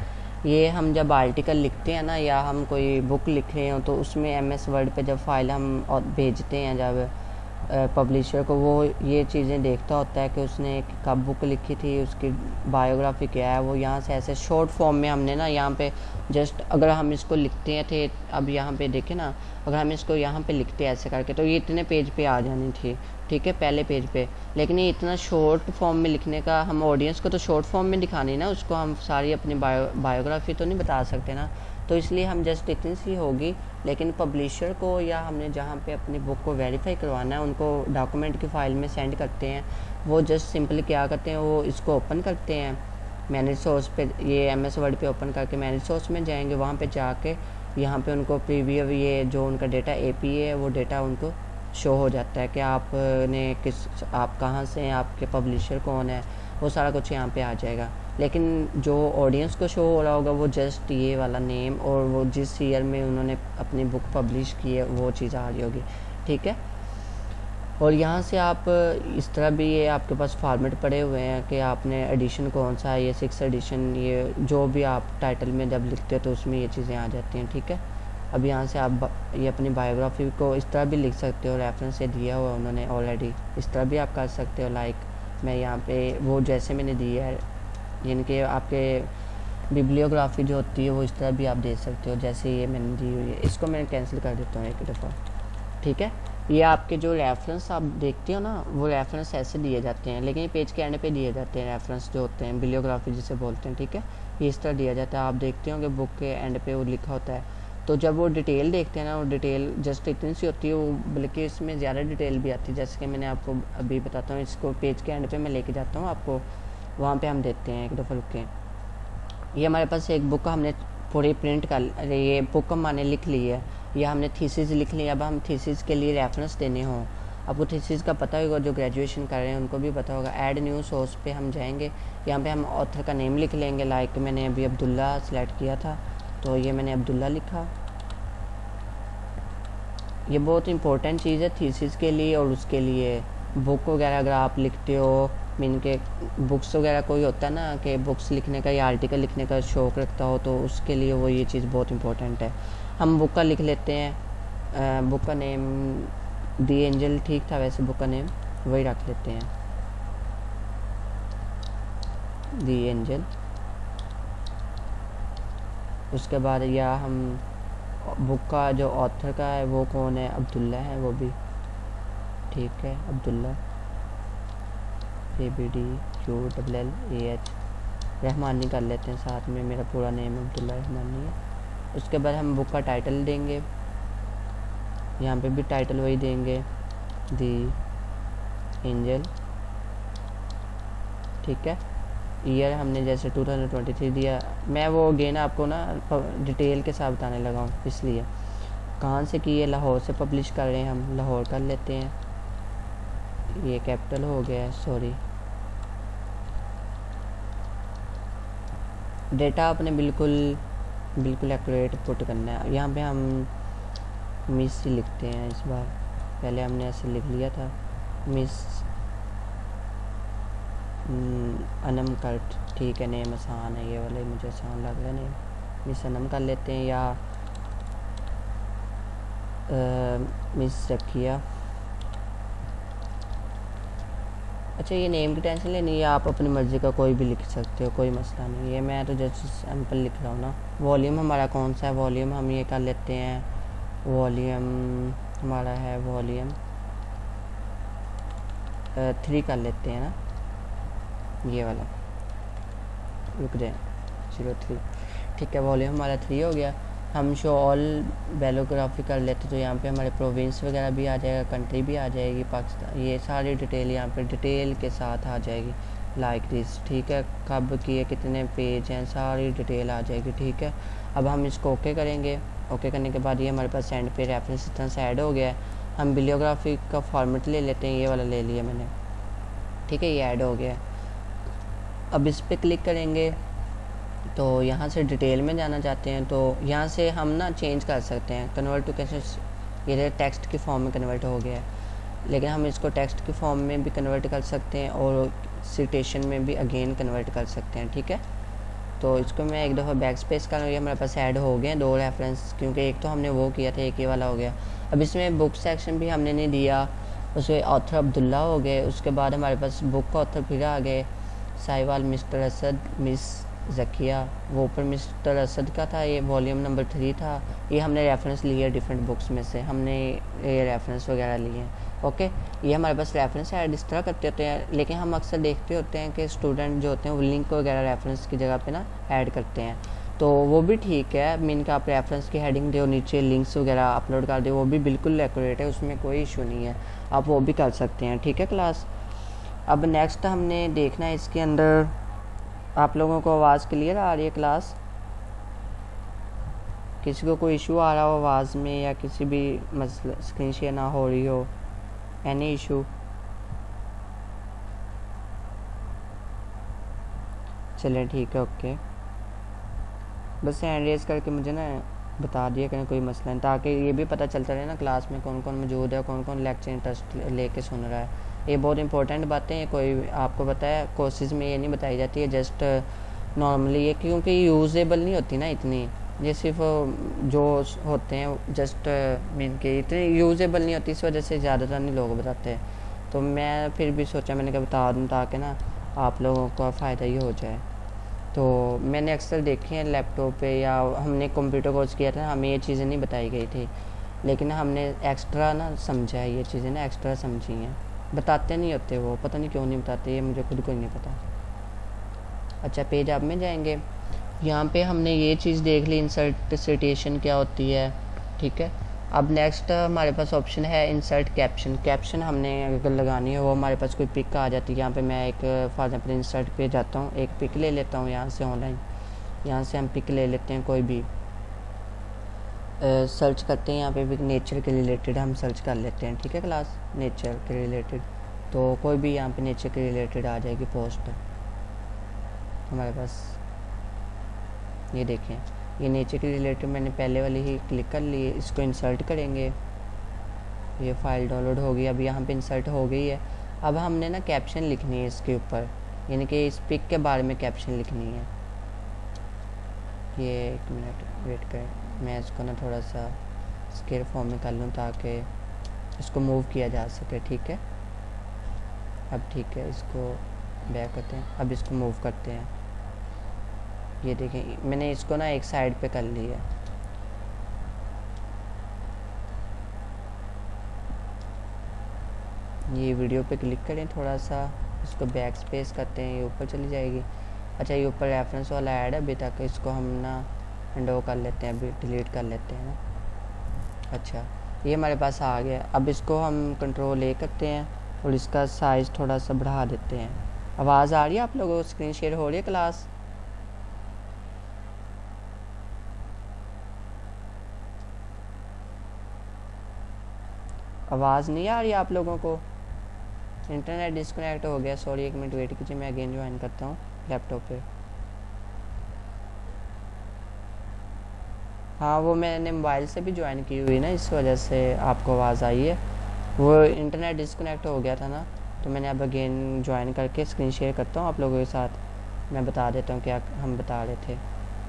ये हम जब आर्टिकल लिखते हैं ना, या हम कोई बुक लिख रहे हो, तो उसमें एम एस वर्ड पे जब फाइल हम भेजते हैं जब पब्लिशर को, वो ये चीज़ें देखता होता है कि उसने कब बुक लिखी थी, उसकी बायोग्राफी क्या है। वो यहाँ से ऐसे शॉर्ट फॉर्म में हमने ना यहाँ पे जस्ट अगर हम इसको लिखते हैं थे, अब यहाँ पे देखें ना, अगर हम इसको यहाँ पे लिखते हैं ऐसे करके, तो ये इतने पेज पे आ जानी थी, ठीक है, पहले पेज पे। लेकिन ये इतना शॉर्ट फॉर्म में लिखने का, हम ऑडियंस को तो शॉर्ट फॉर्म में दिखानी ना, उसको हम सारी अपनी बायो बायोग्राफी तो नहीं बता सकते ना, तो इसलिए हम जस्ट इतनी सी होगी। लेकिन पब्लिशर को या हमने जहाँ पे अपनी बुक को वेरीफाई करवाना है, उनको डॉक्यूमेंट की फ़ाइल में सेंड करते हैं, वो जस्ट सिंपली क्या करते हैं, वो इसको ओपन करते हैं मैनेज सोर्स पे, ये एम एस वर्ड पे ओपन करके मैनेज सोर्स में जाएंगे, वहाँ पे जाके यहाँ पे उनको प्रीव्यू, ये जो उनका डेटा ए पी है, वो डेटा उनको शो हो जाता है कि आपने किस, आप कहाँ से हैं, आपके पब्लिशर कौन है, वो सारा कुछ यहाँ पे आ जाएगा। लेकिन जो ऑडियंस को शो हो रहा होगा वो जस्ट ये वाला नेम और वो जिस ईयर में उन्होंने अपनी बुक पब्लिश की है वो चीज़ आ रही होगी, ठीक है। और यहाँ से आप इस तरह भी, ये आपके पास फॉर्मेट पड़े हुए हैं कि आपने एडिशन कौन सा है, ये सिक्स एडिशन, ये जो भी आप टाइटल में जब लिखते हो तो उसमें ये चीज़ें आ जाती हैं, ठीक है। अब यहाँ से आप ये अपनी बायोग्राफी को इस तरह भी लिख सकते हो, रेफरेंस ये दिया हुआ है उन्होंने ऑलरेडी, इस तरह भी आप कर सकते हो। लाइक मैं यहाँ पे वो जैसे मैंने दिया है, यानी कि आपके बिब्लियोग्राफी जो होती है वो इस तरह भी आप दे सकते हो, जैसे ये मैंने दी हुई है। इसको मैं कैंसिल कर देता हूँ एक दफ़ा, ठीक है। ये आपके जो रेफरेंस आप देखते हो ना, वो रेफरेंस ऐसे दिए जाते हैं, लेकिन ये पेज के एंड पे दिए जाते हैं रेफरेंस जो होते हैं, बिब्लियोग्राफी जिसे बोलते हैं, ठीक है। ये इस तरह दिया जाता है, आप देखते होंगे बुक के एंड पे वो लिखा होता है। तो जब वो डिटेल देखते हैं ना, वो डिटेल जस्ट इतनी सी होती है, वो बल्कि इसमें ज़्यादा डिटेल भी आती है, जैसे कि मैंने आपको अभी बताता हूँ। इसको पेज के एंड पे मैं लेके जाता हूँ आपको, वहाँ पे हम देखते हैं एक दफ़ा रुक के। ये हमारे पास एक बुक हमने पूरी प्रिंट कर, अरे ये बुक हमने लिख ली है, या हमने थीसिस लिख ली। अब हम थीसिस के लिए रेफरेंस देने हों, आपको थीसिस का पता होगा, जो ग्रेजुएशन कर रहे हैं उनको भी पता होगा। ऐड न्यू सोर्स पे हम जाएंगे, यहाँ पे हम ऑथर का नेम लिख लेंगे। लाइक मैंने अभी अब्दुल्ला सेलेक्ट किया था, तो ये मैंने अब्दुल्ला लिखा। ये बहुत इंपॉर्टेंट चीज़ है थीसिस के लिए और उसके लिए। बुक वगैरह अगर आप लिखते हो, मीन के बुक्स वगैरह कोई होता है ना कि बुक्स लिखने का या आर्टिकल लिखने का शौक़ रखता हो, तो उसके लिए वो ये चीज़ बहुत इंपॉर्टेंट है। हम बुक का लिख लेते हैं, बुक का नेम दी एंजल, ठीक था वैसे बुक का नेम, वही रख लेते हैं, दी एंजल। उसके बाद या हम बुक का जो ऑथर का है वो कौन है, अब्दुल्ला है, वो भी ठीक है, Abdullah, A B D U double L A H, Rahmani कर लेते हैं साथ में, मेरा पूरा नेम अब्दुल्ला रहमानी है। उसके बाद हम बुक का टाइटल देंगे, यहाँ पे भी टाइटल वही देंगे, दी एंजल, ठीक है। ईयर हमने जैसे टू थाउजेंड ट्वेंटी थ्री दिया। मैं वो अगेन आपको ना डिटेल के साथ बताने लगा हूँ, इसलिए कहाँ से की है, लाहौर से पब्लिश कर रहे हैं हम, लाहौर कर लेते हैं। ये कैपिटल हो गया है, सॉरी। डेटा आपने बिल्कुल बिल्कुल एक्यूरेट पुट करना है। यहाँ पे हम मिस लिखते हैं इस बार, पहले हमने ऐसे लिख लिया था, मिस अनम कट, ठीक है, नेम आसान है, ये वाले मुझे आसान लग रहा है नेम, मिस अनम कर लेते हैं, या आ, मिस रखिया। अच्छा, ये नेम की टेंशन लेनी है, आप अपनी मर्ज़ी का कोई भी लिख सकते हो, कोई मसला नहीं है। मैं तो जस्ट सैम्पल लिख रहा हूँ ना। वॉल्यूम हमारा कौन सा है, वॉल्यूम हम ये कर लेते हैं, वॉल्यूम हमारा है वॉल्यूम थ्री कर लेते हैं ना, ये वाला, रुक जाए, जीरो थ्री, ठीक है, वॉल्यूम हमारा थ्री हो गया। हम शो ऑल बायोग्राफी कर लेते, तो यहाँ पे हमारे प्रोविंस वगैरह भी आ जाएगा, कंट्री भी आ जाएगी, पाकिस्तान, ये सारी डिटेल यहाँ पे डिटेल के साथ आ जाएगी, लाइक दिस, ठीक है, कब किए, कितने पेज हैं, सारी डिटेल आ जाएगी, ठीक है। अब हम इसको ओके करेंगे। ओके करने के बाद ये हमारे पास सेंड पे रेफरेंस इतना से ऐड हो गया है। हम बिब्लियोग्राफी का फॉर्मेट ले लेते हैं, ये वाला ले लिया मैंने, ठीक है, ये ऐड हो गया है। अब इस पर क्लिक करेंगे तो यहाँ से डिटेल में जाना चाहते हैं, तो यहाँ से हम ना चेंज कर सकते हैं, कन्वर्ट टू कैसे, ये टेक्स्ट की फॉर्म में कन्वर्ट हो गया है, लेकिन हम इसको टेक्स्ट की फॉर्म में भी कन्वर्ट कर सकते हैं और सिटेशन में भी अगेन कन्वर्ट कर सकते हैं, ठीक है। तो इसको मैं एक दफ़ा बैक स्पेस कर लूँगी। हमारे पास ऐड हो गए दो रेफरेंस, क्योंकि एक तो हमने वो किया था, एक ही वाला हो गया। अब इसमें बुक सेक्शन भी हमने नहीं दिया, उसमें ऑथर अब्दुल्ला हो गए। उसके बाद हमारे पास बुक का ऑथर फिर आ गए साहिवाल, मिस्टर असद, मिस ज़किया। वो ऊपर मिस्टर असद का था, ये वॉल्यूम नंबर थ्री था। ये हमने रेफरेंस लिए डिफरेंट बुक्स में से, हमने ये रेफरेंस वगैरह लिए। ओके, ये हमारे पास रेफरेंस ऐड इस तरह करते होते हैं। लेकिन हम अक्सर देखते होते हैं कि स्टूडेंट जो होते हैं वो लिंक वगैरह रेफरेंस की जगह पे ना ऐड करते हैं, तो वो भी ठीक है। मीन का आप रेफरेंस की हेडिंग दो, नीचे लिंक्स वगैरह अपलोड कर दो, वो भी बिल्कुल एक्यूरेट है, उसमें कोई इशू नहीं है, आप वो भी कर सकते हैं। ठीक है क्लास। अब नेक्स्ट हमने देखना है इसके अंदर, आप लोगों को आवाज़ क्लियर आ रही है क्लास? किसी को कोई इशू आ रहा हो आवाज़ में, या किसी भी मसला स्क्रीन शेयर ना हो रही हो, एनी इशू? चलें ठीक है, ओके। बस हैंड रेज करके मुझे ना बता दिया करें कोई मसला नहीं, ताकि ये भी पता चलता रहे ना क्लास में कौन कौन मौजूद है, कौन कौन लेक्चर इंटरेस्ट लेके सुन रहा है। ये बहुत इंपॉर्टेंट बातें हैं, कोई आपको बताया कोर्सेज़ में ये नहीं बताई जाती है, जस्ट नॉर्मली ये, क्योंकि यूजेबल नहीं होती ना इतनी, ये सिर्फ जो होते हैं जस्ट मीन के इतने यूजेबल नहीं होती, इस वजह से ज़्यादातर नहीं लोग बताते हैं। तो मैं फिर भी सोचा मैंने कहा बता दूँ ताकि ना आप लोगों का फ़ायदा ही हो जाए। तो मैंने अक्सर देखी हैं लैपटॉप पे, या हमने कंप्यूटर कोर्स किया था, हमें ये चीज़ें नहीं बताई गई थी, लेकिन हमने एक्स्ट्रा ना समझा है, ये चीज़ें ना एक्स्ट्रा समझी हैं। बताते नहीं होते वो, पता नहीं क्यों नहीं बताते, ये मुझे खुद को नहीं पता। अच्छा, पेज आप में जाएंगे, यहाँ पे हमने ये चीज़ देख ली, इंसर्ट सिटेशन क्या होती है। ठीक है, अब नेक्स्ट हमारे पास ऑप्शन है इंसर्ट कैप्शन। कैप्शन हमने अगर लगानी है वो हमारे पास कोई पिक आ जाती है। यहाँ पे मैं एक फॉर एग्जाम्पल इंसर्ट पे जाता हूँ, एक पिक ले लेता हूँ यहाँ से ऑनलाइन, यहाँ से हम पिक ले लेते हैं कोई भी, सर्च करते हैं यहाँ पे भी नेचर के रिलेटेड हम सर्च कर लेते हैं। ठीक है क्लास, नेचर के रिलेटेड, तो कोई भी यहाँ पे नेचर के रिलेटेड आ जाएगी पोस्ट हमारे पास। ये देखें, ये नेचर के रिलेटेड मैंने पहले वाली ही क्लिक कर ली है, इसको इंसर्ट करेंगे, ये फाइल डाउनलोड हो गई, अब यहाँ पे इंसर्ट हो गई है। अब हमने ना कैप्शन लिखनी है इसके ऊपर, यानी कि इस पिक के बारे में कैप्शन लिखनी है। ये एक मिनट वेट करें, मैं इसको ना थोड़ा सा स्केल फॉर्म में कर लूँ ताकि इसको मूव किया जा सके। ठीक है, अब ठीक है, इसको बैक करते हैं, अब इसको मूव करते हैं। ये देखें, मैंने इसको ना एक साइड पे कर लिया है। ये वीडियो पे क्लिक करें थोड़ा सा, इसको बैक स्पेस करते हैं, ये ऊपर चली जाएगी। अच्छा, ये ऊपर रेफरेंस वाला ऐड है अभी तक, इसको हम ना अंडो कर लेते हैं, अभी डिलीट कर लेते हैं ना। अच्छा, ये हमारे पास आ गया। अब इसको हम कंट्रोल ए करते हैं और इसका साइज़ थोड़ा सा बढ़ा देते हैं। आवाज़ आ रही है आप लोगों को? स्क्रीन शेयर हो रही है क्लास? आवाज़ नहीं आ रही है आप लोगों को? इंटरनेट डिस्कनेक्ट हो गया, सॉरी, एक मिनट वेट कीजिए, मैं अगेन ज्वाइन करता हूँ लैपटॉप पे। हाँ, वो मैंने मोबाइल से भी ज्वाइन की हुई ना, इस वजह से आपको आवाज़ आई है। वो इंटरनेट डिस्कनेक्ट हो गया था ना, तो मैंने अब अगेन ज्वाइन करके स्क्रीन शेयर करता हूँ आप लोगों के साथ। मैं बता देता हूँ क्या हम बता रहे थे।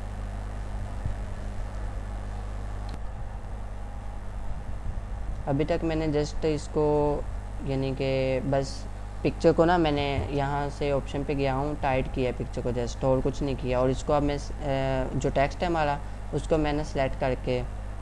अभी तक मैंने जस्ट इसको यानी कि बस पिक्चर को ना मैंने यहाँ से ऑप्शन पे गया हूँ, टाइट किया है पिक्चर को जस्ट, और कुछ नहीं किया। और इसको अब मैं जो टेक्स्ट है हमारा उसको मैंने सेलेक्ट करके,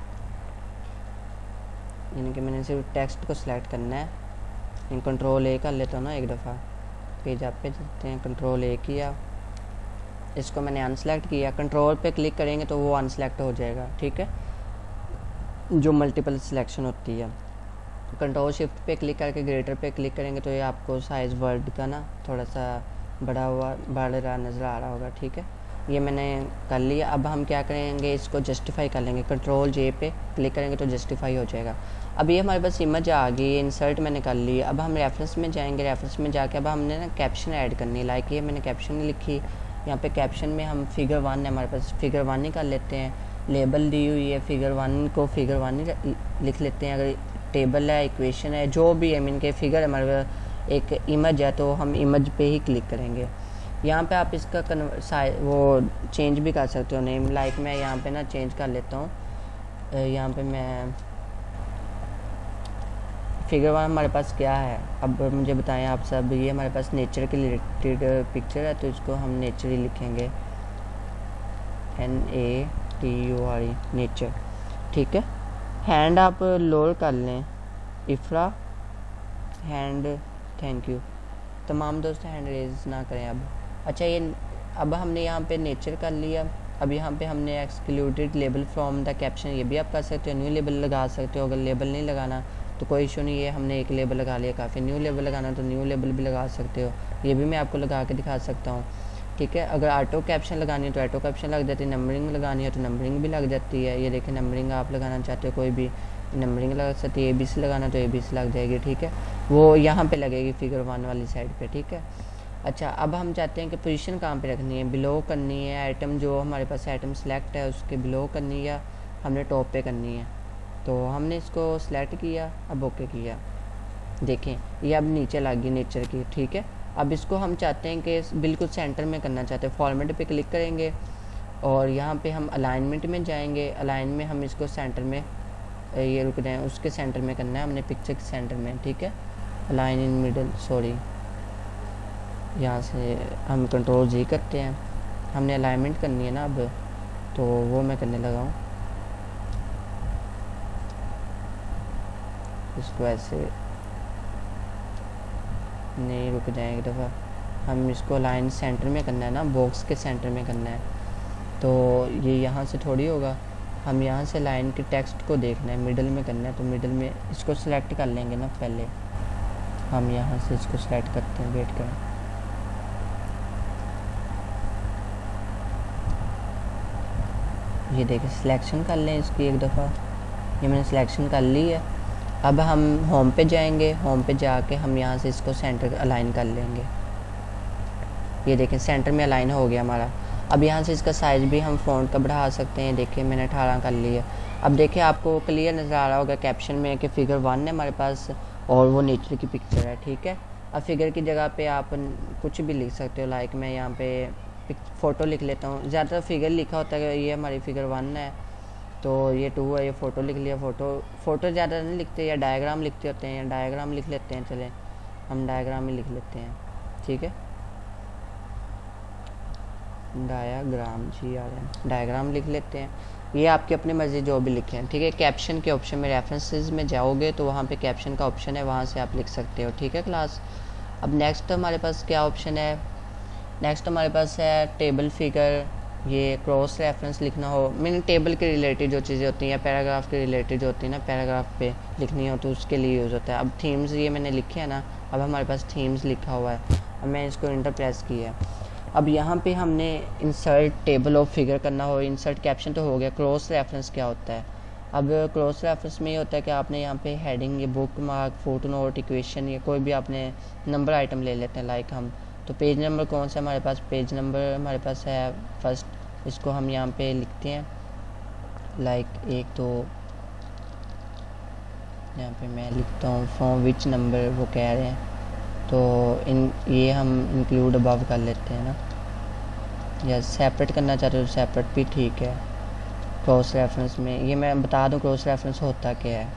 यानी कि मैंने सिर्फ टेक्स्ट को सिलेक्ट करना है। कंट्रोल ए कर लेता हूँ ना एक दफ़ा, पेज आप पे चलते हैं, कंट्रोल ए किया, इसको मैंने अनसेलेक्ट किया। कंट्रोल पे क्लिक करेंगे तो वो अनसेलेक्ट हो जाएगा। ठीक है, जो मल्टीपल सिलेक्शन होती है। कंट्रोल शिफ्ट पे क्लिक करके ग्रेटर पे क्लिक करेंगे तो ये आपको साइज़ वर्ड का ना थोड़ा सा बड़ा हुआ बढ़ रहा नज़र आ रहा होगा। ठीक है, ये मैंने कर लिया। अब हम क्या करेंगे, इसको जस्टिफाई कर लेंगे। कंट्रोल जे पे क्लिक करेंगे तो जस्टिफाई हो जाएगा। अब ये हमारे पास इमेज आ गई, इंसर्ट मैंने कर ली। अब हम रेफरेंस में जाएंगे, रेफरेंस में जाके अब हमने ना कैप्शन ऐड करनी है। लाइक ये मैंने कैप्शन लिखी, यहाँ पे कैप्शन में हम फिगर वन है हमारे पास, फिगर वन ही कर लेते हैं। लेबल दी हुई है, फिगर वन को फिगर वन ही लिख लेते हैं। अगर टेबल है, इक्वेशन है, जो भी है, मीन के फिगर हमारे पास एक इमेज है तो हम इमेज पे ही क्लिक करेंगे। यहाँ पे आप इसका कन्वर्ट वो चेंज भी कर सकते हो नेम। लाइक मैं यहाँ पे ना चेंज कर लेता हूँ। यहाँ पे मैं फिगर वन हमारे पास क्या है, अब मुझे बताएं आप सब। ये हमारे पास नेचर के रिलेटेड पिक्चर है, तो इसको हम नेचर ही लिखेंगे, N A T U R E, nature. ठीक है, हैंड आप लोअर कर लें, इफ्रा हैंड, थैंक यू। तमाम दोस्त हैंड रेज ना करें अब। अच्छा, ये अब हमने यहाँ पे नेचर कर लिया। अब यहाँ पे हमने excluded label from the caption, ये भी आप कर सकते हो। न्यू लेबल लगा सकते हो, अगर लेबल नहीं लगाना तो कोई इशू नहीं है। हमने एक लेबल लगा लिया काफ़ी। न्यू लेबल लगाना तो न्यू लेबल भी लगा सकते हो, ये भी मैं आपको लगा के दिखा सकता हूँ। ठीक है, अगर ऑटो कैप्शन लगानी है तो ऑटो कैप्शन लग जाती है, नंबरिंग लगानी है तो नंबरिंग भी लग जाती है। ये देखिए, नंबरिंग आप लगाना चाहते हो कोई भी नंबरिंग लगा सकती है, ए बी सी लगाना तो ए बी सी लग जाएगी। ठीक है, वो यहाँ पे लगेगी फिगर वन वाली साइड पे। ठीक है, अच्छा अब हम चाहते हैं कि पोजीशन कहाँ पे रखनी है, बिलो करनी है, आइटम जो हमारे पास आइटम सेलेक्ट है उसके बिलो करनी है या हमने टॉप पे करनी है। तो हमने इसको सेलेक्ट किया, अब ओके किया, देखें ये अब नीचे लग गई नेचर की। ठीक है, अब इसको हम चाहते हैं कि बिल्कुल सेंटर में करना चाहते हैं। फॉर्मेट पे क्लिक करेंगे और यहाँ पे हम अलाइनमेंट में जाएंगे। अलाइन में हम इसको सेंटर में, ये रुक रहे हैं, उसके सेंटर में करना है हमने, पिक्चर के सेंटर में। ठीक है, अलाइन इन मिडल, सॉरी यहाँ से हम कंट्रोल जी करते हैं, हमने अलाइनमेंट करनी है ना अब, तो वो मैं करने लगा हूँ। इसको ऐसे नहीं, रुक जाए एक दफ़ा, हम इसको लाइन सेंटर में करना है ना, बॉक्स के सेंटर में करना है। तो ये यहाँ से थोड़ी होगा, हम यहाँ से लाइन के टेक्स्ट को देखना है, मिडल में करना है। तो मिडल में इसको सिलेक्ट कर लेंगे ना पहले, हम यहाँ से इसको सिलेक्ट करते हैं, वेट करें। ये देखिए, सिलेक्शन कर लें इसकी एक दफ़ा, ये मैंने सिलेक्शन कर ली है। अब हम होम पे जाएंगे, होम पे जाके हम यहाँ से इसको सेंटर अलाइन कर लेंगे। ये देखें, सेंटर में अलाइन हो गया हमारा। अब यहाँ से इसका साइज़ भी हम फ़ॉन्ट का बढ़ा सकते हैं। देखिए मैंने अठारह कर लिया। अब देखिए आपको क्लियर नज़र आ रहा होगा कैप्शन में कि फ़िगर वन है हमारे पास और वो नेचर की पिक्चर है। ठीक है, अब फिगर की जगह पे आप कुछ भी लिख सकते हो। लाइक मैं यहाँ पे फ़ोटो लिख लेता हूँ। ज़्यादातर फिगर लिखा होता है, ये हमारी फिगर वन है तो ये टू है, ये फ़ोटो लिख लिया। फ़ोटो फ़ोटो ज़्यादा नहीं लिखते, या डायग्राम लिखते होते हैं, या डायग्राम लिख लेते हैं। चलें हम डायग्राम ही लिख लेते हैं। ठीक है, डायग्राम, जी आ रहा है, डायग्राम लिख लेते हैं। ये आपकी अपनी मर्ज़ी जो भी लिखें। ठीक है, कैप्शन के ऑप्शन में रेफरेंसेस में जाओगे तो वहाँ पे कैप्शन का ऑप्शन है, वहाँ से आप लिख सकते हो। ठीक है क्लास, अब नेक्स्ट हमारे पास क्या ऑप्शन है, नेक्स्ट हमारे पास है टेबल फिगर। ये क्रॉस रेफरेंस लिखना हो, मीन टेबल के रिलेटेड जो चीज़ें होती हैं या पैराग्राफ के रिलेटेड जो होती है ना, पैराग्राफ पे लिखनी हो तो उसके लिए यूज़ होता है। अब थीम्स ये मैंने लिखे है ना, अब हमारे पास थीम्स लिखा हुआ है, अब मैं इसको इंटर प्रेस किया है। अब यहाँ पे हमने इंसर्ट टेबल ऑफ फिगर करना हो, इंसर्ट कैप्शन तो हो गया। क्रॉस रेफरेंस क्या होता है, अब क्रॉस रेफरेंस में ये होता है कि आपने यहाँ पे हेडिंग, ये book mark, photo note, equation, या कोई भी आपने नंबर आइटम ले लेते हैं। लाइक हम तो पेज नंबर कौन सा हमारे पास, पेज नंबर हमारे पास है फर्स्ट, इसको हम यहाँ पे लिखते हैं। लाइक एक तो यहाँ पे मैं लिखता हूँ फ्रॉम विच नंबर वो कह रहे हैं, तो इन ये हम इंक्लूड अबव कर लेते हैं ना, या सेपरेट करना चाहते हो तो सेपरेट भी ठीक है। क्रॉस रेफरेंस में ये मैं बता दूँ क्रॉस रेफरेंस होता क्या है,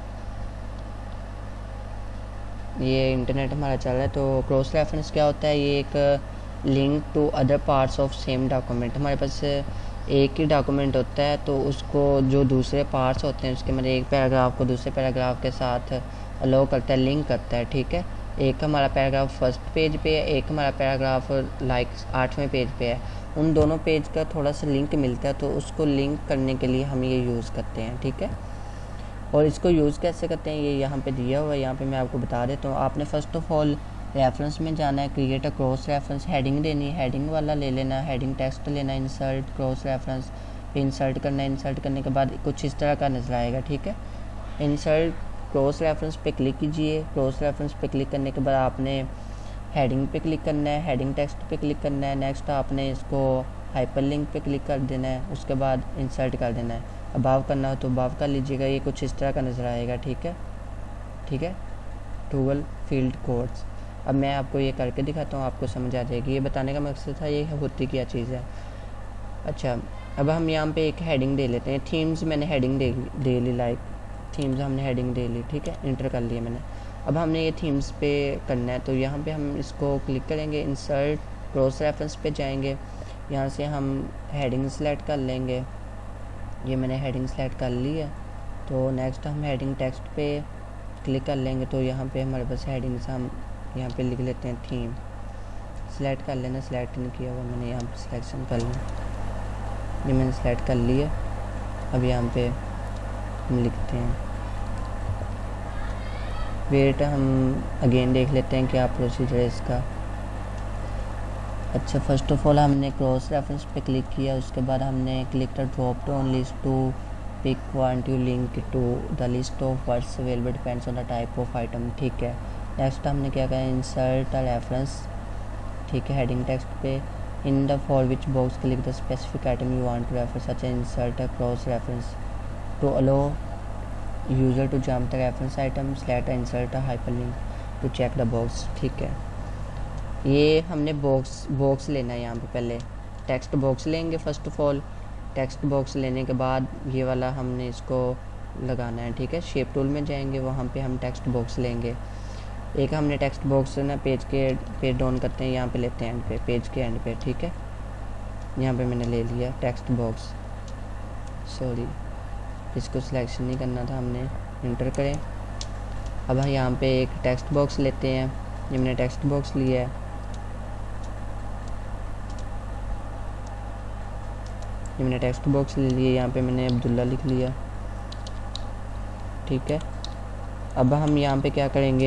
ये इंटरनेट हमारा चल रहा है। तो क्रॉस रेफरेंस क्या होता है, ये एक link to other parts of same document. हमारे पास एक ही डॉक्यूमेंट होता है तो उसको जो दूसरे पार्ट्स होते हैं उसके मतलब एक पैराग्राफ को दूसरे पैराग्राफ के साथ अलाउ करता है, लिंक करता है। ठीक है, एक हमारा पैराग्राफ फर्स्ट पेज पे है, एक हमारा पैराग्राफ लाइक आठवें पेज पे है, उन दोनों पेज का थोड़ा सा लिंक मिलता है, तो उसको लिंक करने के लिए हम ये यूज़ करते हैं। ठीक है, और इसको यूज़ कैसे करते हैं ये यहाँ पे दिया हुआ है, यहाँ पे मैं आपको बता देता हूँ। आपने फ़र्स्ट ऑफ ऑल रेफरेंस में जाना है, create a cross reference, heading देनी है, हेडिंग वाला ले लेना, हेडिंग टेक्स्ट लेना, इंसर्ट क्रॉस रेफरेंस पे इंसर्ट करना है। इंसर्ट करने के बाद कुछ इस तरह का नजर आएगा। ठीक है, इंसर्ट क्रॉस रेफरेंस पे क्लिक कीजिए। क्रॉस रेफरेंस पे क्लिक करने के बाद आपने हेडिंग पे क्लिक करना है, हेडिंग टेक्स्ट पे क्लिक करना है। नेक्स्ट आपने इसको हाइपरलिंक पे क्लिक कर देना है, उसके बाद इंसर्ट कर देना है। अबाव करना हो तो अबाव कर लीजिएगा, ये कुछ इस तरह का नज़र आएगा। ठीक है, ठीक है, टूगल फील्ड कोड्स, अब मैं आपको ये करके दिखाता हूँ, आपको समझ आ जाएगी। ये बताने का मकसद था ये होती क्या चीज़ है। अच्छा, अब हम यहाँ पे एक हेडिंग दे लेते हैं। थीम्स मैंने हेडिंग दे दे ली, लाइक थीम्स हमने हेडिंग दे ली, ठीक है, इंटर कर लिया मैंने। अब हमने ये थीम्स पे करना है, तो यहाँ पे हम इसको क्लिक करेंगे, इंसर्ट क्रॉस रेफरेंस पे जाएंगे, यहाँ से हम हेडिंग सेलेक्ट कर लेंगे। ये मैंने हेडिंग सेलेक्ट कर ली है। तो नेक्स्ट हम हेडिंग टेक्स्ट पे क्लिक कर लेंगे, तो यहाँ पे हमारे पास हेडिंग्स, हम यहाँ पे लिख लेते हैं थीम, सेलेक्ट कर लेना। सेलेक्ट नहीं किया हुआ मैंने, यहाँ पे सिलेक्शन कर लें, ये मैंने सेलेक्ट कर लिया। अब यहाँ पे हम लिखते हैं वेट, हम अगेन देख लेते हैं क्या प्रोसीजर है इसका। अच्छा, फर्स्ट ऑफ ऑल हमने क्रॉस रेफरेंस पे क्लिक किया, उसके बाद हमने click the drop down list to pick want you link to the list of words available depends on the type of item, ठीक है। नेक्स्ट हमने क्या कहा, इंसर्ट अ रेफरेंस, ठीक है, हेडिंग टेक्स्ट पे in the for which box click the specific item you want to refer, such as insert a cross reference to allow user to jump the reference item, select insert a hyperlink to check the box, ठीक है। ये हमने box box लेना है, यहाँ पे पहले text box लेंगे। First of all text box लेने के बाद ये वाला हमने इसको लगाना है, ठीक है। शेप टूल में जाएंगे, वहाँ पे हम टेक्स्ट बॉक्स लेंगे। एक हमने टेक्स्ट बॉक्स ना पेज के पेज डाउन करते हैं, यहाँ पे लेते हैं एंड पे, पेज के एंड पे, ठीक है। यहाँ पे मैंने ले लिया टेक्स्ट बॉक्स, सॉरी इसको सिलेक्शन नहीं करना था हमने, इंटर करें। अब हम यहाँ पे एक टेक्स्ट बॉक्स लेते हैं, ये मैंने टेक्स्ट बॉक्स लिया है, ये मैंने टेक्स्ट बॉक्स ले लिया, यहाँ पे मैंने अब्दुल्ला लिख लिया, ठीक है। अब हम यहाँ पे क्या करेंगे,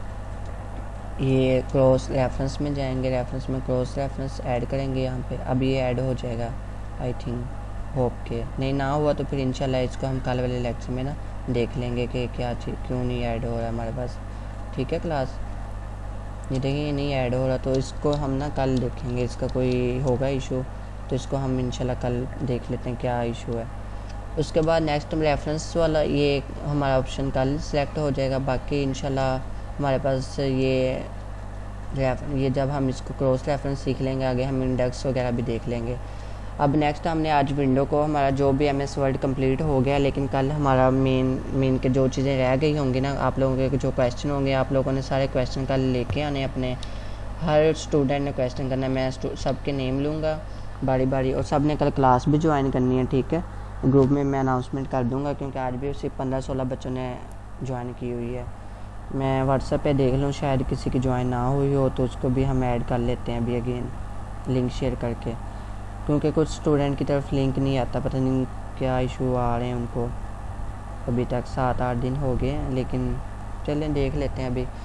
ये क्रॉस रेफरेंस में जाएंगे, रेफरेंस में क्रॉस रेफरेंस ऐड करेंगे यहाँ पे। अब ये ऐड हो जाएगा आई थिंक, होप के, नहीं ना हुआ तो फिर इंशाल्लाह इसको हम कल वाले लेक्चर में ना देख लेंगे कि क्या चीज़ क्यों नहीं ऐड हो रहा है हमारे पास, ठीक है क्लास। ये देखिए नहीं ऐड हो रहा, तो इसको हम ना कल देखेंगे, इसका कोई होगा इशू तो इसको हम इंशाल्लाह कल देख लेते हैं क्या इशू है। उसके बाद नेक्स्ट रेफरेंस वाला ये हमारा ऑप्शन कल सेलेक्ट हो जाएगा। बाकी इंशाल्लाह हमारे पास ये ये जब हम इसको क्रॉस रेफरेंस सीख लेंगे आगे हम इंडेक्स वगैरह भी देख लेंगे। अब नेक्स्ट हमने आज विंडो को, हमारा जो भी एम एस वर्ड कम्प्लीट हो गया, लेकिन कल हमारा मेन मेन के जो चीज़ें रह गई होंगी ना, आप लोगों के जो क्वेश्चन होंगे, आप लोगों ने सारे क्वेश्चन कल लेके आने अपने, हर स्टूडेंट ने क्वेश्चन करना है। मैं सबके नेम लूँगा बारी बारी, और सब ने कल क्लास भी ज्वाइन करनी है, ठीक है। ग्रुप में मैं अनाउंसमेंट कर दूँगा, क्योंकि आज भी सिर्फ पंद्रह सोलह बच्चों ने ज्वाइन की हुई है। मैं व्हाट्सएप पे देख लूँ, शायद किसी की ज्वाइन ना हुई हो तो उसको भी हम ऐड कर लेते हैं अभी अगेन लिंक शेयर करके, क्योंकि कुछ स्टूडेंट की तरफ लिंक नहीं आता, पता नहीं क्या इशू आ रहे हैं उनको। अभी तक सात आठ दिन हो गए हैं, लेकिन चलें देख लेते हैं। अभी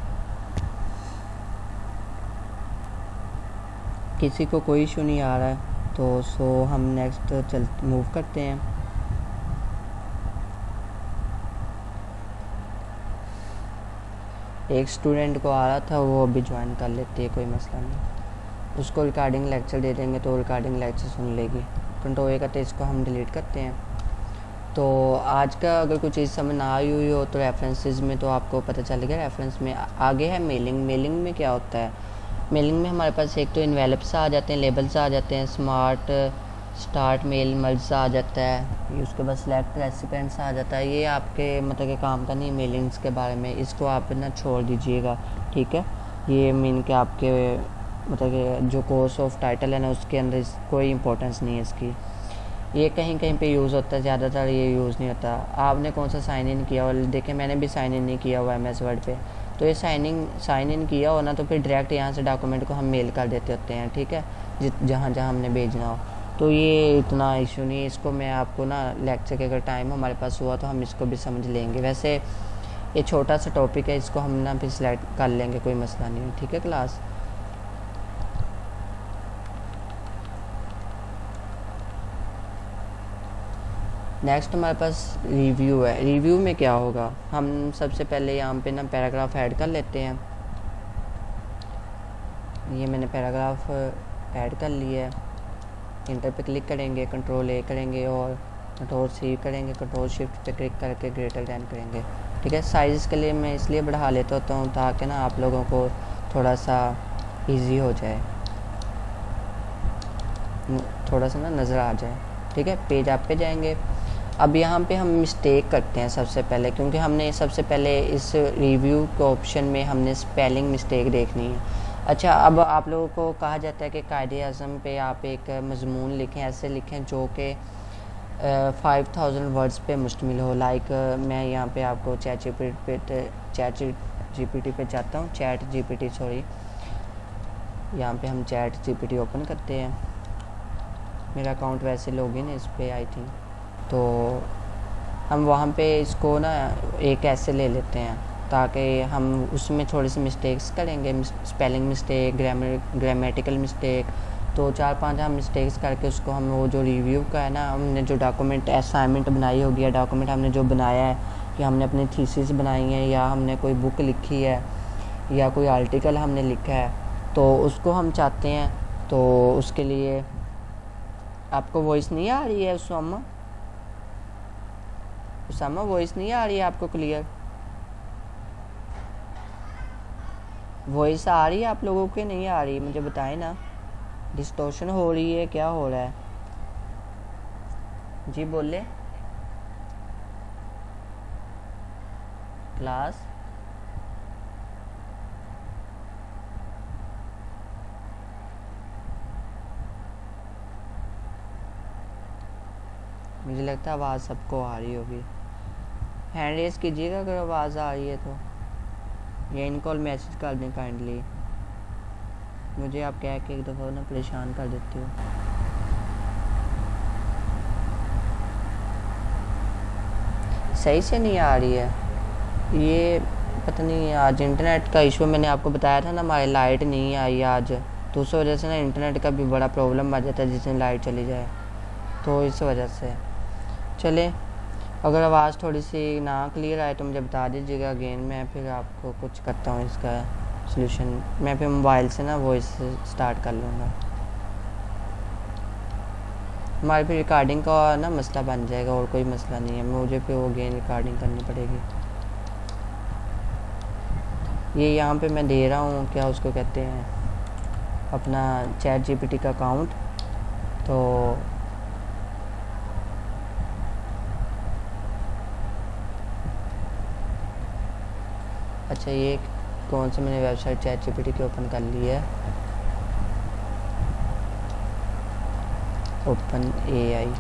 किसी को कोई इशू नहीं आ रहा है तो सो हम नेक्स्ट चल मूव करते हैं। एक स्टूडेंट को आ रहा था, वो अभी ज्वाइन कर लेते हैं, कोई मसला नहीं। उसको रिकॉर्डिंग लेक्चर दे देंगे तो रिकॉर्डिंग लेक्चर सुन लेगी। कंट्रोल करते इसको हम डिलीट करते हैं। तो आज का अगर कोई चीज़ समझ ना आई हुई हो तो रेफरेंसेस में तो आपको पता चलेगा। रेफरेंस में आगे है मेलिंग। मेलिंग में क्या होता है, मेलिंग में हमारे पास एक तो इन्वेलप्स आ जाते हैं, लेबल्स आ जाते हैं, स्मार्ट स्टार्ट मेल मर्ज आ जाता है, उसके बाद सेलेक्ट रेसिपेंट्स आ जाता है। ये आपके मतलब के काम का नहीं मेलिंग्स के बारे में, इसको आप ना छोड़ दीजिएगा, ठीक है। ये मीन के आपके मतलब कि जो कोर्स ऑफ टाइटल है ना उसके अंदर कोई इंपॉर्टेंस नहीं है इसकी। ये कहीं कहीं पे यूज़ होता है, ज़्यादातर ये यूज़ नहीं होता। आपने कौन सा साइन इन किया और देखें मैंने भी साइन इन नहीं किया हुआ एम एस वर्ड पे, तो ये साइन इन साइन इन किया हो ना तो फिर डायरेक्ट यहाँ से डॉक्यूमेंट को हम मेल कर देते होते हैं, ठीक है, जहाँ जहाँ हमने भेजना हो। तो ये इतना इशू नहीं है, इसको मैं आपको ना लेक्चर के अगर टाइम हमारे पास हुआ तो हम इसको भी समझ लेंगे। वैसे ये छोटा सा टॉपिक है, इसको हम ना फिर सिलेक्ट कर लेंगे, कोई मसला नहीं है, ठीक है क्लास। नेक्स्ट हमारे पास रिव्यू है। रिव्यू में क्या होगा, हम सबसे पहले यहाँ पे ना पैराग्राफ ऐड कर लेते हैं। ये मैंने पैराग्राफ ऐड कर लिया है। इंटर पे क्लिक करेंगे, कंट्रोल ए करेंगे और कंट्रोल सी करेंगे, कंट्रोल शिफ्ट पे क्लिक करके ग्रेटर दैन करेंगे, ठीक है। साइज़ के लिए मैं इसलिए बढ़ा लेता होता हूँ ताकि ना आप लोगों को थोड़ा सा इजी हो जाए, थोड़ा सा ना नज़र आ जाए। ठीक है, पेज आप पे जाएंगे। अब यहाँ पे हम मिस्टेक करते हैं सबसे पहले, क्योंकि हमने सबसे पहले इस रिव्यू के ऑप्शन में हमने स्पेलिंग मिस्टेक देखनी है। अच्छा, अब आप लोगों को कहा जाता है कि कायदे आज़म पे आप एक मजमून लिखें, ऐसे लिखें जो कि फाइव थाउजेंड वर्ड्स पे मुश्तमिल हो। लाइक मैं यहाँ पे आपको चैट जीपीटी पे चैट जीपीटी पे जाता हूँ, चैट जीपीटी सॉरी यहाँ पे हम चैट जीपीटी ओपन करते हैं। मेरा अकाउंट वैसे लॉगिन है इस पर आई थिंक, तो हम वहाँ पे इसको ना एक ऐसे ले लेते हैं ताकि हम उसमें थोड़ी सी मिस्टेक्स करेंगे, spelling mistake, grammar grammatical mistake, तो चार पांच हम मिस्टेक्स करके उसको हम वो जो रिव्यू का है ना, हमने जो डॉक्यूमेंट असाइनमेंट बनाई होगी या डॉक्यूमेंट हमने जो बनाया है कि हमने अपनी थीसिस बनाई है या हमने कोई बुक लिखी है या कोई आर्टिकल हमने लिखा है, तो उसको हम चाहते हैं। तो उसके लिए आपको वॉइस नहीं आ रही है उसामा उसामा वॉइस नहीं आ रही है आपको क्लियर? वॉइस आ रही है आप लोगों के? नहीं आ रही, मुझे बताएं ना। डिस्टॉर्शन हो रही है, क्या हो रहा है? जी बोले क्लास। मुझे लगता है आवाज़ सबको आ रही होगी। हैंड रेस कीजिएगा अगर आवाज़ आ रही है तो, या इन कॉल मैसेज कर दें काइंडली। मुझे आप कह के एक दफ़ा ना परेशान कर देते हो। सही से नहीं आ रही है ये, पता नहीं आज इंटरनेट का इशू। मैंने आपको बताया था ना हमारी लाइट नहीं आई आज, तो उस वजह से ना इंटरनेट का भी बड़ा प्रॉब्लम आ जाता है जिस दिन लाइट चली जाए, तो इस वजह से। चले, अगर आवाज़ थोड़ी सी ना क्लियर आए तो मुझे बता दीजिएगा अगेन, मैं फिर आपको कुछ करता हूँ इसका सॉल्यूशन। मैं फिर मोबाइल से ना वॉइस स्टार्ट कर लूँगा, हमारी फिर रिकॉर्डिंग का ना मसला बन जाएगा, और कोई मसला नहीं है। मुझे फिर वो अगेन रिकॉर्डिंग करनी पड़ेगी। ये यहाँ पे मैं दे रहा हूँ, क्या उसको कहते हैं, अपना चैट जीपीटी का अकाउंट। तो अच्छा, ये कौन सी मैंने वेबसाइट चैट जीपीटी की ओपन कर ली है, ओपन एआई।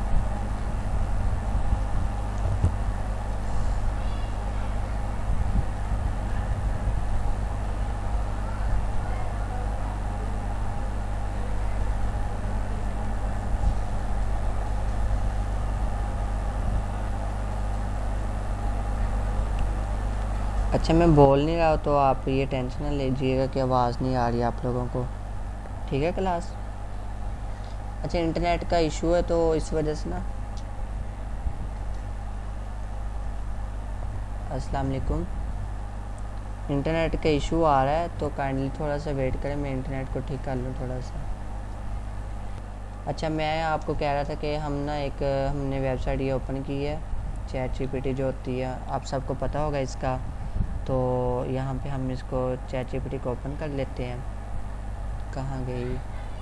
अच्छा, मैं बोल नहीं रहा तो आप ये टेंशन ना लीजिएगा कि आवाज़ नहीं आ रही आप लोगों को, ठीक है क्लास? अच्छा, इंटरनेट का इशू है तो इस वजह से ना। अस्सलाम वालेकुम, इंटरनेट का इशू आ रहा है तो काइंडली थोड़ा सा वेट करें, मैं इंटरनेट को ठीक कर लूँ थोड़ा सा। अच्छा, मैं आपको कह रहा था कि हम ना एक हमने वेबसाइट ये ओपन की है, चैट जीपीटी जो होती है, आप सबको पता होगा इसका। तो यहाँ पे हम इसको चैट जीपीटी को ओपन कर लेते हैं। कहाँ गई?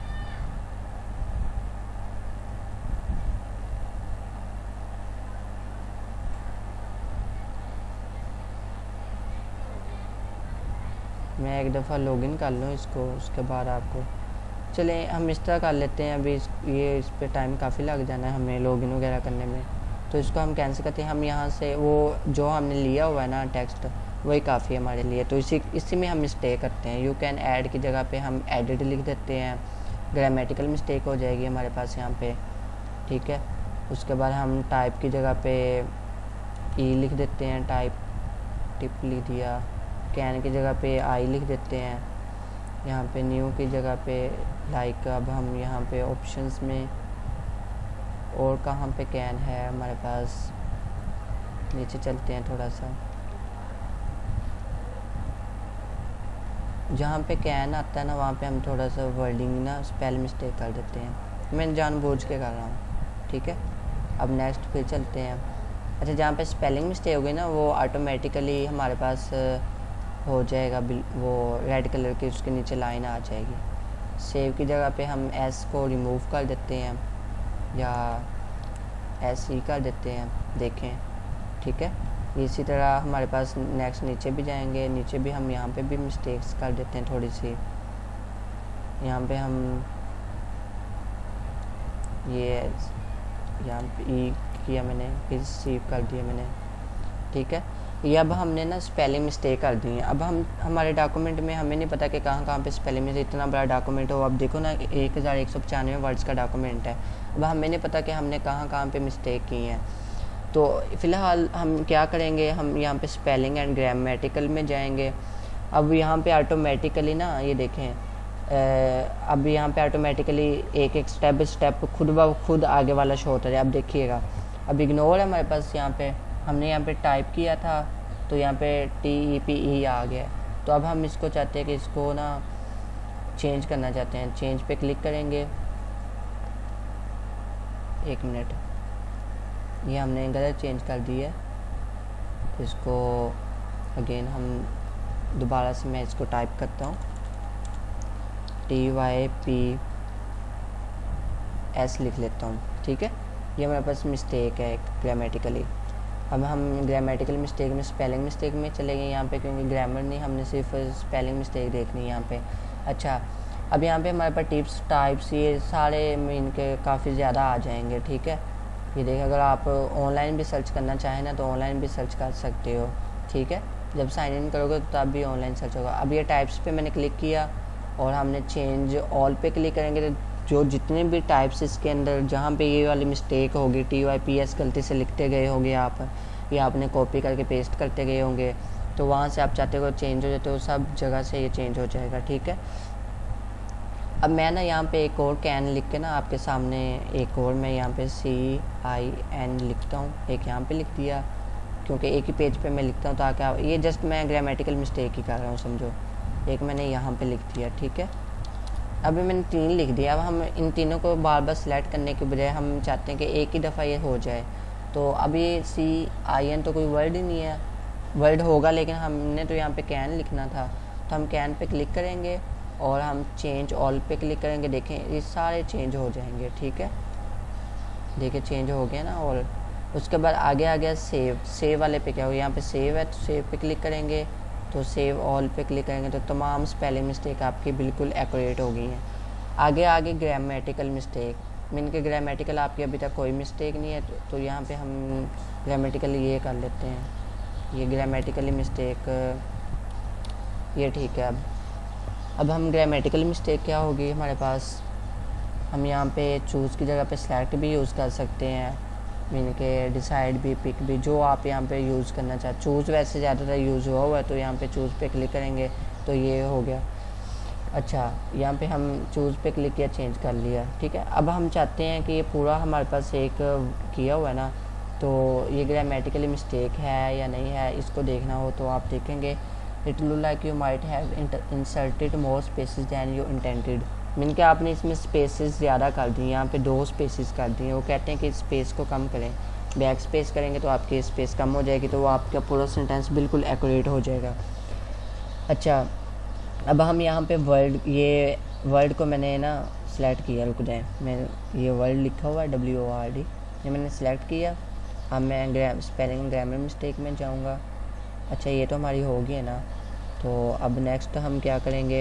मैं एक दफ़ा लॉगिन कर लूँ इसको, उसके बाद आपको। चलें हम इस तरह कर लेते हैं, अभी इस ये इस पे टाइम काफ़ी लग जाना है हमें लॉगिन वगैरह करने में, तो इसको हम कैंसिल करते हैं। हम यहाँ से वो जो हमने लिया हुआ है ना टेक्स्ट, वही काफ़ी है हमारे लिए, तो इसी इसी में हम मिस्टेक करते हैं। यू कैन ऐड की जगह पे हम एडिट लिख देते हैं, ग्रामेटिकल मिस्टेक हो जाएगी हमारे पास यहाँ पे, ठीक है। उसके बाद हम टाइप की जगह पे ई लिख देते हैं, टाइप टिप लिख दिया। कैन की जगह पे आई लिख देते हैं, यहाँ पे न्यू की जगह पे लाइक। अब हम यहाँ पे ऑप्शंस में और कहाँ पे कैन है हमारे पास, नीचे चलते हैं थोड़ा सा, जहाँ पे कैन आता है ना वहाँ पे हम थोड़ा सा वर्डिंग ना स्पेल मिस्टेक कर देते हैं, मैं जानबूझ के कर रहा हूँ, ठीक है। अब नेक्स्ट फिर चलते हैं। अच्छा, जहाँ पे स्पेलिंग मिस्टेक हो गई ना वो ऑटोमेटिकली हमारे पास हो जाएगा, वो रेड कलर की उसके नीचे लाइन आ जाएगी। सेव की जगह पे हम एस को रिमूव कर देते हैं या एस ही कर देते हैं, देखें ठीक है। इसी तरह हमारे पास नेक्स्ट नीचे भी जाएंगे, नीचे भी हम यहाँ पे भी मिस्टेक्स कर देते हैं थोड़ी सी। यहाँ पे हम ये यहाँ पे ई किया मैंने, फिर सेव कर दिया मैंने, ठीक है। ये अब हमने ना स्पेलिंग मिस्टेक कर दी है। अब हम हमारे डॉक्यूमेंट में हमें नहीं पता कि कहाँ कहाँ पे स्पेलिंग मिस्टेक, इतना बड़ा डॉक्यूमेंट हो, अब देखो ना एक हज़ार एक सौ पचानवे वर्ड्स का डॉक्यूमेंट है। अब हमें नहीं पता कि हमने कहाँ कहाँ पे मिस्टेक की हैं। तो फ़िलहाल हम क्या करेंगे, हम यहाँ पे स्पेलिंग एंड ग्रामेटिकल में जाएंगे। अब यहाँ पे ऑटोमेटिकली ना ये देखें, अब यहाँ पे ऑटोमेटिकली एक एक स्टेप बाई स्टेप खुद ब खुद आगे वाला शो होता है। अब देखिएगा, अब इग्नोर है हमारे पास, यहाँ पे हमने यहाँ पे टाइप किया था तो यहाँ पे टी ई पी ई आ गया। तो अब हम इसको चाहते हैं कि इसको ना चेंज करना चाहते हैं, चेंज पे क्लिक करेंगे। एक मिनट, ये हमने गलत चेंज कर दी है, इसको अगेन हम दोबारा से मैं इसको टाइप करता हूँ, टी वाई पी एस लिख लेता हूँ, ठीक है। ये हमारे पास मिस्टेक है ग्रामेटिकली। अब हम ग्रामेटिकल मिस्टेक में स्पेलिंग मिस्टेक में चले गए यहाँ पे, क्योंकि ग्रामर नहीं, हमने सिर्फ स्पेलिंग मिस्टेक देखनी है यहाँ पे। अच्छा, अब यहाँ पे हमारे पास टिप्स टाइप्स ये सारे इनके काफ़ी ज़्यादा आ जाएंगे, ठीक है। ये देखिए, अगर आप ऑनलाइन भी सर्च करना चाहें ना तो ऑनलाइन भी सर्च कर सकते हो, ठीक है। जब साइन इन करोगे तो तब भी ऑनलाइन सर्च होगा। अब ये टाइप्स पे मैंने क्लिक किया और हमने चेंज ऑल पे क्लिक करेंगे तो जो जितने भी टाइप्स इसके अंदर जहाँ पे ये वाली मिस्टेक होगी, टी वाई पी एस गलती से लिखते गए होंगे आप, या आपने कॉपी करके पेस्ट करते गए होंगे, तो वहाँ से आप चाहते हो चेंज हो जाते हो, सब जगह से ये चेंज हो जाएगा, ठीक है। अब मैं ना यहाँ पे एक और कैन लिख के ना आपके सामने एक और मैं यहाँ पे सी आई एन लिखता हूँ, एक यहाँ पे लिख दिया, क्योंकि एक ही पेज पे मैं लिखता हूँ ताकि आप, ये जस्ट मैं ग्रामेटिकल मिस्टेक ही कर रहा हूँ समझो, एक मैंने यहाँ पे लिख दिया, ठीक है। अभी मैंने तीन लिख दिया। अब हम इन तीनों को बार बार सिलेक्ट करने के बजाय हम चाहते हैं कि एक ही दफ़ा ये हो जाए। तो अब ये सी आई एन तो कोई वर्ड ही नहीं है, वर्ड होगा लेकिन हमने तो यहाँ पे कैन लिखना था, तो हम कैन पे क्लिक करेंगे और हम चेंज ऑल पे क्लिक करेंगे। देखें ये सारे चेंज हो जाएंगे, ठीक है। देखिए चेंज हो गया ना। और उसके बाद आगे आ गया सेव। सेव वाले पे क्या हो, यहाँ पे सेव है तो सेव पे क्लिक करेंगे, तो सेव ऑल पे क्लिक करेंगे तो तमाम स्पेलिंग मिस्टेक आपकी बिल्कुल एक्यूरेट हो गई हैं। आगे आगे ग्रामेटिकल मिस्टेक, मीन के ग्रामेटिकल आपकी अभी तक कोई मिस्टेक नहीं है, तो, तो यहाँ पे हम ग्रामेटिकली ये कर लेते हैं, ये ग्रामेटिकली मिस्टेक ये ठीक है। अब अब हम ग्रामेटिकल मिस्टेक क्या होगी हमारे पास, हम यहाँ पे चूज़ की जगह पे सेलेक्ट भी यूज़ कर सकते हैं, मीन के डिसाइड भी, पिक भी, जो आप यहाँ पे यूज़ करना चाहते। चूज़ वैसे ज़्यादातर यूज़ हुआ हुआ है तो यहाँ पे चूज़ पे क्लिक करेंगे तो ये हो गया। अच्छा, यहाँ पे हम चूज़ पे क्लिक किया, चेंज कर लिया, ठीक है। अब हम चाहते हैं कि ये पूरा हमारे पास एक किया हुआ है ना, तो ये ग्रामेटिकली मिस्टेक है या नहीं है, इसको देखना हो तो आप देखेंगे it look like you might have inserted more spaces than you intended, mean के आपने इसमें स्पेसेस ज़्यादा कर दी, यहाँ पे दो स्पेसेस कर दी हैं। वो कहते हैं कि स्पेस को कम करें, बैक स्पेस करेंगे तो आपकी स्पेस कम हो जाएगी, तो वो आपका पूरा सेंटेंस बिल्कुल एक्यूरेट हो जाएगा। अच्छा, अब हम यहाँ पे वर्ड, ये वर्ड को मैंने ना सेलेक्ट किया, रुक जाए, मैं ये वर्ड लिखा हुआ है डब्ल्यू ओ आर डी, ये मैंने सेलेक्ट किया। अब मैं ग्राम स्पेलिंग ग्रामर मिस्टेक में जाऊँगा। अच्छा, ये तो हमारी होगी है ना, तो अब नेक्स्ट हम क्या करेंगे,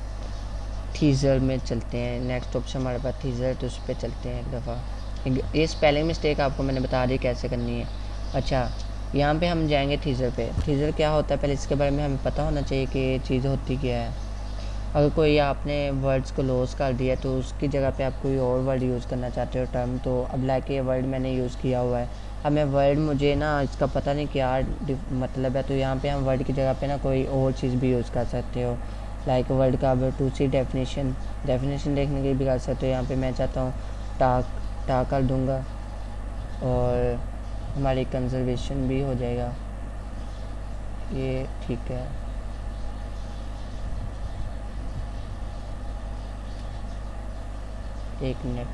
थीज़र में चलते हैं। नेक्स्ट ऑप्शन हमारे पास थीज़र, तो उस पर चलते हैं एक दफ़ा। ये स्पेलिंग मिस्टेक आपको मैंने बता दी कैसे करनी है। अच्छा, यहाँ पे हम जाएंगे थीज़र पे। थीज़र क्या होता है पहले इसके बारे में हमें पता होना चाहिए कि ये चीज़ होती क्या है। अगर कोई आपने वर्ड्स को लॉस कर दिया तो उसकी जगह पे आप कोई और वर्ड यूज़ करना चाहते हो टर्म, तो अब लाइक ये वर्ड मैंने यूज़ किया हुआ है। अब मैं वर्ड, मुझे ना इसका पता नहीं क्या मतलब है, तो यहाँ पे हम वर्ड की जगह पे ना कोई और चीज़ भी यूज़ कर सकते हो, लाइक वर्ड का अब टू सी डेफिनेशन डेफिनेशन देखने के लिए भी कर सकते हो। यहाँ पे मैं चाहता हूँ टाक टाक कर दूँगा और हमारी कंजर्वेशन भी हो जाएगा, ये ठीक है। एक मिनट,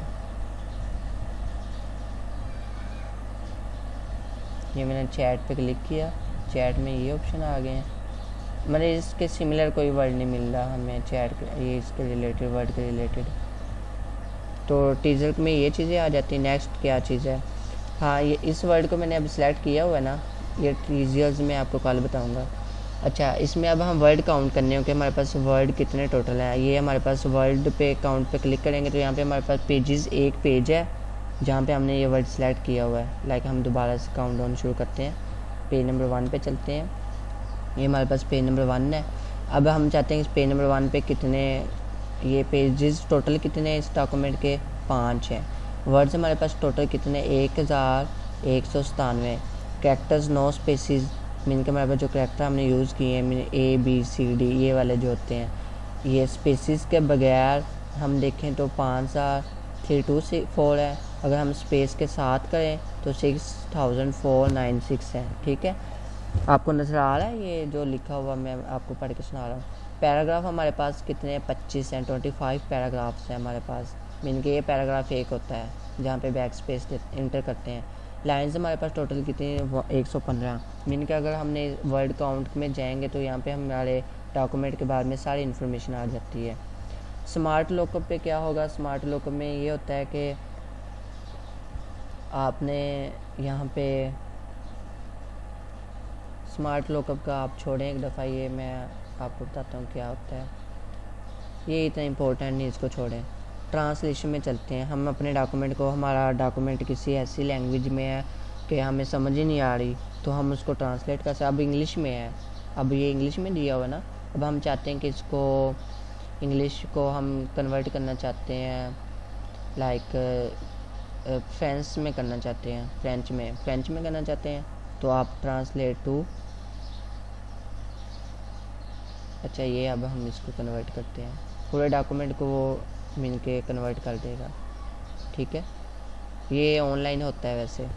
ये मैंने चैट पे क्लिक किया, चैट में ये ऑप्शन आ गए हैं, मतलब इसके सिमिलर कोई वर्ड नहीं मिल रहा हमें चैट ये इसके रिलेटेड वर्ड के रिलेटेड। तो टीजर में ये चीज़ें आ जाती हैं। नेक्स्ट क्या चीज़ है, हाँ ये इस वर्ड को मैंने अभी सेलेक्ट किया हुआ है ना, ये टीजर्स में आपको कल बताऊंगा। अच्छा, इसमें अब हम वर्ड काउंट करने होंगे, हमारे पास वर्ड कितने टोटल हैं। ये हमारे पास वर्ड पे काउंट पे क्लिक करेंगे तो यहाँ पे हमारे पास पेजेस एक पेज है जहाँ पे हमने ये वर्ड सेलेक्ट किया हुआ है। लाइक हम दोबारा से काउंट डाउन शुरू करते हैं, पेज नंबर वन पे चलते हैं। ये हमारे पास पेज नंबर वन है। अब हम चाहते हैं इस पेज नंबर वन पे कितने ये पेजेस टोटल कितने हैं इस डॉक्यूमेंट के, पाँच हैं। वर्ड्स हमारे पास टोटल कितने, एक हज़ार एक सौ सतानवे। कैरेक्टर्स नौ स्पेसिस, मीन के हमारे पास जो कैरेक्टर हमने यूज़ किए हैं mean A B C D ये वाले जो होते हैं, ये स्पेसिस के बगैर हम देखें तो पाँच हज़ार थ्री टू फोर है। अगर हम स्पेस के साथ करें तो six thousand four nine six है। ठीक है, आपको नज़र आ रहा है ये जो लिखा हुआ मैं आपको पढ़ के सुना रहा हूँ। पैराग्राफ हमारे पास कितने, पच्चीस हैं, ट्वेंटी फाइव पैराग्राफ्स हैं हमारे पास। मीन के ये पैराग्राफ एक होता है जहाँ पे बैक स्पेस इंटर करते हैं। लाइन्स हमारे पास टोटल कितनी एक सौ पंद्रह। मीन के अगर हमने वर्ड काउंट में जाएंगे तो यहाँ पे हमारे डॉक्यूमेंट के बारे में सारी इन्फॉर्मेशन आ जाती है। स्मार्ट लॉकअप पे क्या होगा, स्मार्ट लॉकअप में ये होता है कि आपने यहाँ पे स्मार्ट लॉकअप का आप छोड़ें एक दफ़ा, ये मैं आपको बताता हूँ क्या होता है। ये इतना इम्पोर्टेंट नहीं, इसको छोड़ें। ट्रांसलेशन में चलते हैं। हम अपने डॉक्यूमेंट को, हमारा डॉक्यूमेंट किसी ऐसी लैंग्वेज में है कि हमें समझ ही नहीं आ रही तो हम उसको ट्रांसलेट कर सकते। अब इंग्लिश में है, अब ये इंग्लिश में दिया हुआ ना, अब हम चाहते हैं कि इसको इंग्लिश को हम कन्वर्ट करना चाहते हैं, लाइक फ्रेंच में करना चाहते हैं, फ्रेंच में फ्रेंच में करना चाहते हैं तो आप ट्रांसलेट टू, अच्छा ये अब हम इसको कन्वर्ट करते हैं, पूरे डॉक्यूमेंट को वो मीन के कन्वर्ट कर देगा। ठीक है, ये ऑनलाइन होता है वैसे,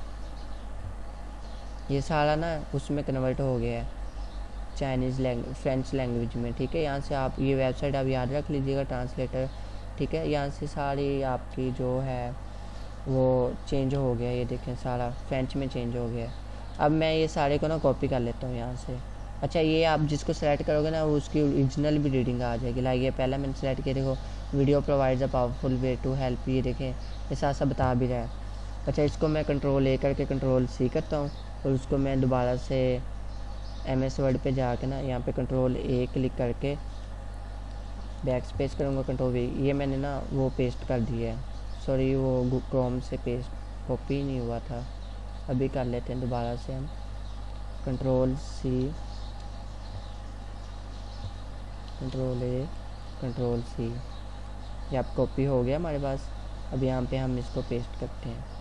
ये सारा ना उसमें कन्वर्ट हो गया है चाइनीज़ लैंग्वेज फ्रेंच लैंग्वेज में। ठीक है, यहाँ से आप ये वेबसाइट आप याद रख लीजिएगा, ट्रांसलेटर। ठीक है, यहाँ से सारी आपकी जो है वो चेंज हो गया, ये देखें सारा फ्रेंच में चेंज हो गया। अब मैं ये सारे को ना कॉपी कर लेता हूँ यहाँ से। अच्छा, ये आप जिसको सेलेक्ट करोगे ना उसकी ओरिजिनल भी रीडिंग आ जाएगी। लाइक ये पहला मैंने सेलेक्ट किया, देखो video provides a powerful way to help, ये देखें ये साथ साथ बता भी रहा है। अच्छा, इसको मैं कंट्रोल ए करके कंट्रोल सी करता हूँ और उसको मैं दोबारा से एम एस वर्ड पे जाके ना यहाँ पे कंट्रोल ए क्लिक करके बैक स्पेस करूँगा, कंट्रोल वी, ये मैंने ना वो पेस्ट कर दिया है। सॉरी, वो क्रोम से पेस्ट कॉपी नहीं हुआ था, अभी कर लेते हैं दोबारा से हम। Control C, control A, control C, ये अब कॉपी हो गया हमारे पास। अब यहाँ पे हम इसको पेस्ट करते हैं,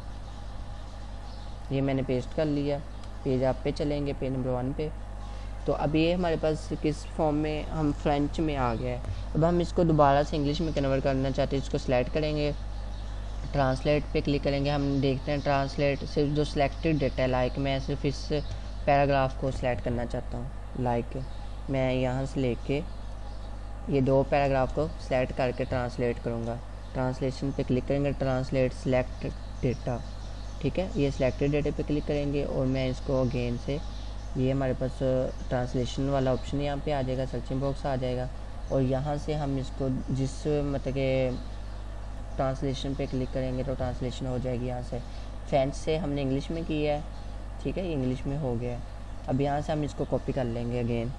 ये मैंने पेस्ट कर लिया। पेज आप पे चलेंगे, पेज नंबर वन पे, तो अब ये हमारे पास किस फॉर्म में, हम फ्रेंच में आ गया है। अब हम इसको दोबारा से इंग्लिश में कन्वर्ट करना चाहते हैं, इसको सिलेक्ट करेंगे, ट्रांसलेट पे क्लिक करेंगे। हम देखते हैं ट्रांसलेट सिर्फ जो सिलेक्टेड डेटा है, लाइक मैं सिर्फ इस पैराग्राफ को सिलेक्ट करना चाहता हूँ। लाइक मैं यहाँ से लेके ये दो पैराग्राफ को सिलेक्ट करके ट्रांसलेट करूँगा। ट्रांसलेशन पे क्लिक करेंगे, ट्रांसलेट सिलेक्ट डेटा। ठीक है, ये सिलेक्टेड डेटा पे क्लिक करेंगे और मैं इसको अगेन से, ये हमारे पास ट्रांसलेशन वाला ऑप्शन यहाँ पे आ जाएगा, सर्चिंग बॉक्स आ जाएगा और यहाँ से हम इसको जिस मतलब के ट्रांसलेशन पे क्लिक करेंगे तो ट्रांसलेशन हो जाएगी। यहाँ से फ्रेंच से हमने इंग्लिश में किया है, ठीक है, इंग्लिश में हो गया। अब यहाँ से हम इसको कॉपी कर लेंगे अगेन,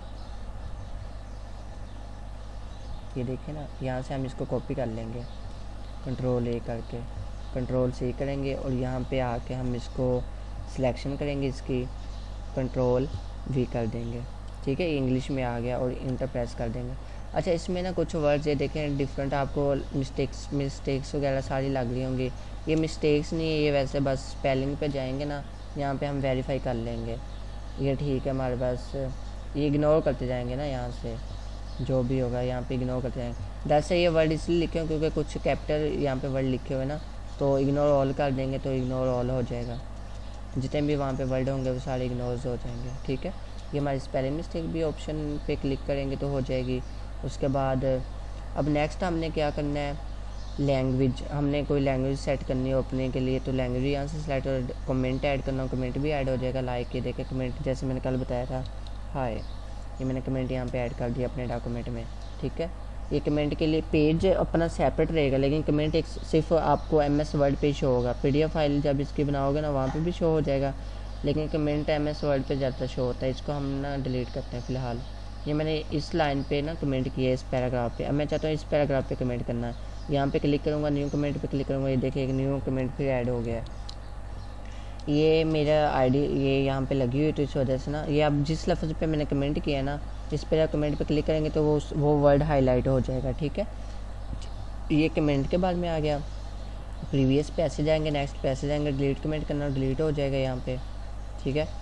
ये देखें ना, यहाँ से हम इसको कॉपी कर लेंगे कंट्रोल ए करके, कंट्रोल सी करेंगे और यहाँ पे आके हम इसको सिलेक्शन करेंगे, इसकी कंट्रोल वी कर देंगे। ठीक है, इंग्लिश में आ गया और इंटर प्रेस कर देंगे। अच्छा, इसमें ना कुछ वर्ड्स ये देखें डिफरेंट, आपको मिस्टेक्स मिस्टेक्स वगैरह सारी लग रही होंगी। ये मिस्टेक्स नहीं है, ये वैसे बस स्पेलिंग पे जाएंगे ना, यहाँ पे हम वेरीफाई कर लेंगे ये ठीक है हमारे पास। ये इग्नोर करते जाएंगे ना, यहाँ से जो भी होगा यहाँ पे इग्नोर करते जाएंगे। दरअसल ये वर्ड इसलिए लिखे हुए क्योंकि कुछ कैपिटल यहाँ पे वर्ड लिखे हुए ना, तो इग्नोर ऑल कर देंगे तो इग्नोर ऑल हो जाएगा, जितने भी वहाँ पे वर्ड होंगे वो सारे इग्नोर हो जाएंगे। ठीक है, ये हमारी स्पेलिंग मिस्टेक भी ऑप्शन पे क्लिक करेंगे तो हो जाएगी। उसके बाद अब नेक्स्ट हमने क्या करना है, लैंग्वेज, हमने कोई लैंग्वेज सेट करनी है अपने के लिए, तो लैंग्वेज यहाँ से सेलेक्ट और कमेंट ऐड करना हो, कमेंट भी ऐड हो जाएगा। लाइक ये देखे कमेंट, जैसे मैंने कल बताया था हाय, ये मैंने कमेंट यहाँ पे ऐड कर दिया अपने डॉक्यूमेंट में, ठीक है। ये कमेंट के लिए पेज अपना सेपरेट रहेगा, लेकिन कमेंट एक सिर्फ आपको एम एस वर्ड पे शो होगा। पीडीएफ फाइल जब इसकी बनाओगे ना वहाँ पे भी शो हो जाएगा, लेकिन कमेंट एम एस वर्ड पे ज़्यादा शो होता है। इसको हम ना डिलीट करते हैं फ़िलहाल। ये मैंने इस लाइन पे ना कमेंट किया है, इस पैराग्राफ पे। अब मैं चाहता हूँ इस पैराग्राफ पे कमेंट करना है। यहाँ पे क्लिक करूँगा, न्यू कमेंट पे क्लिक करूँगा, ये देखिए एक न्यू कमेंट फिर ऐड हो गया है। ये मेरा आईडी ये यहाँ पे लगी हुई, तो इस वजह से ना ये अब जिस लफ्ज़ पे मैंने कमेंट किया है ना, इस पर कमेंट पे क्लिक करेंगे तो वो वो वर्ड हाईलाइट हो जाएगा, ठीक है। ये कमेंट के बाद में आ गया। प्रीवियस पे ऐसे जाएंगे, नेक्स्ट पे ऐसे जाएंगे, डिलीट कमेंट करना, डिलीट हो जाएगा यहाँ पे, ठीक है।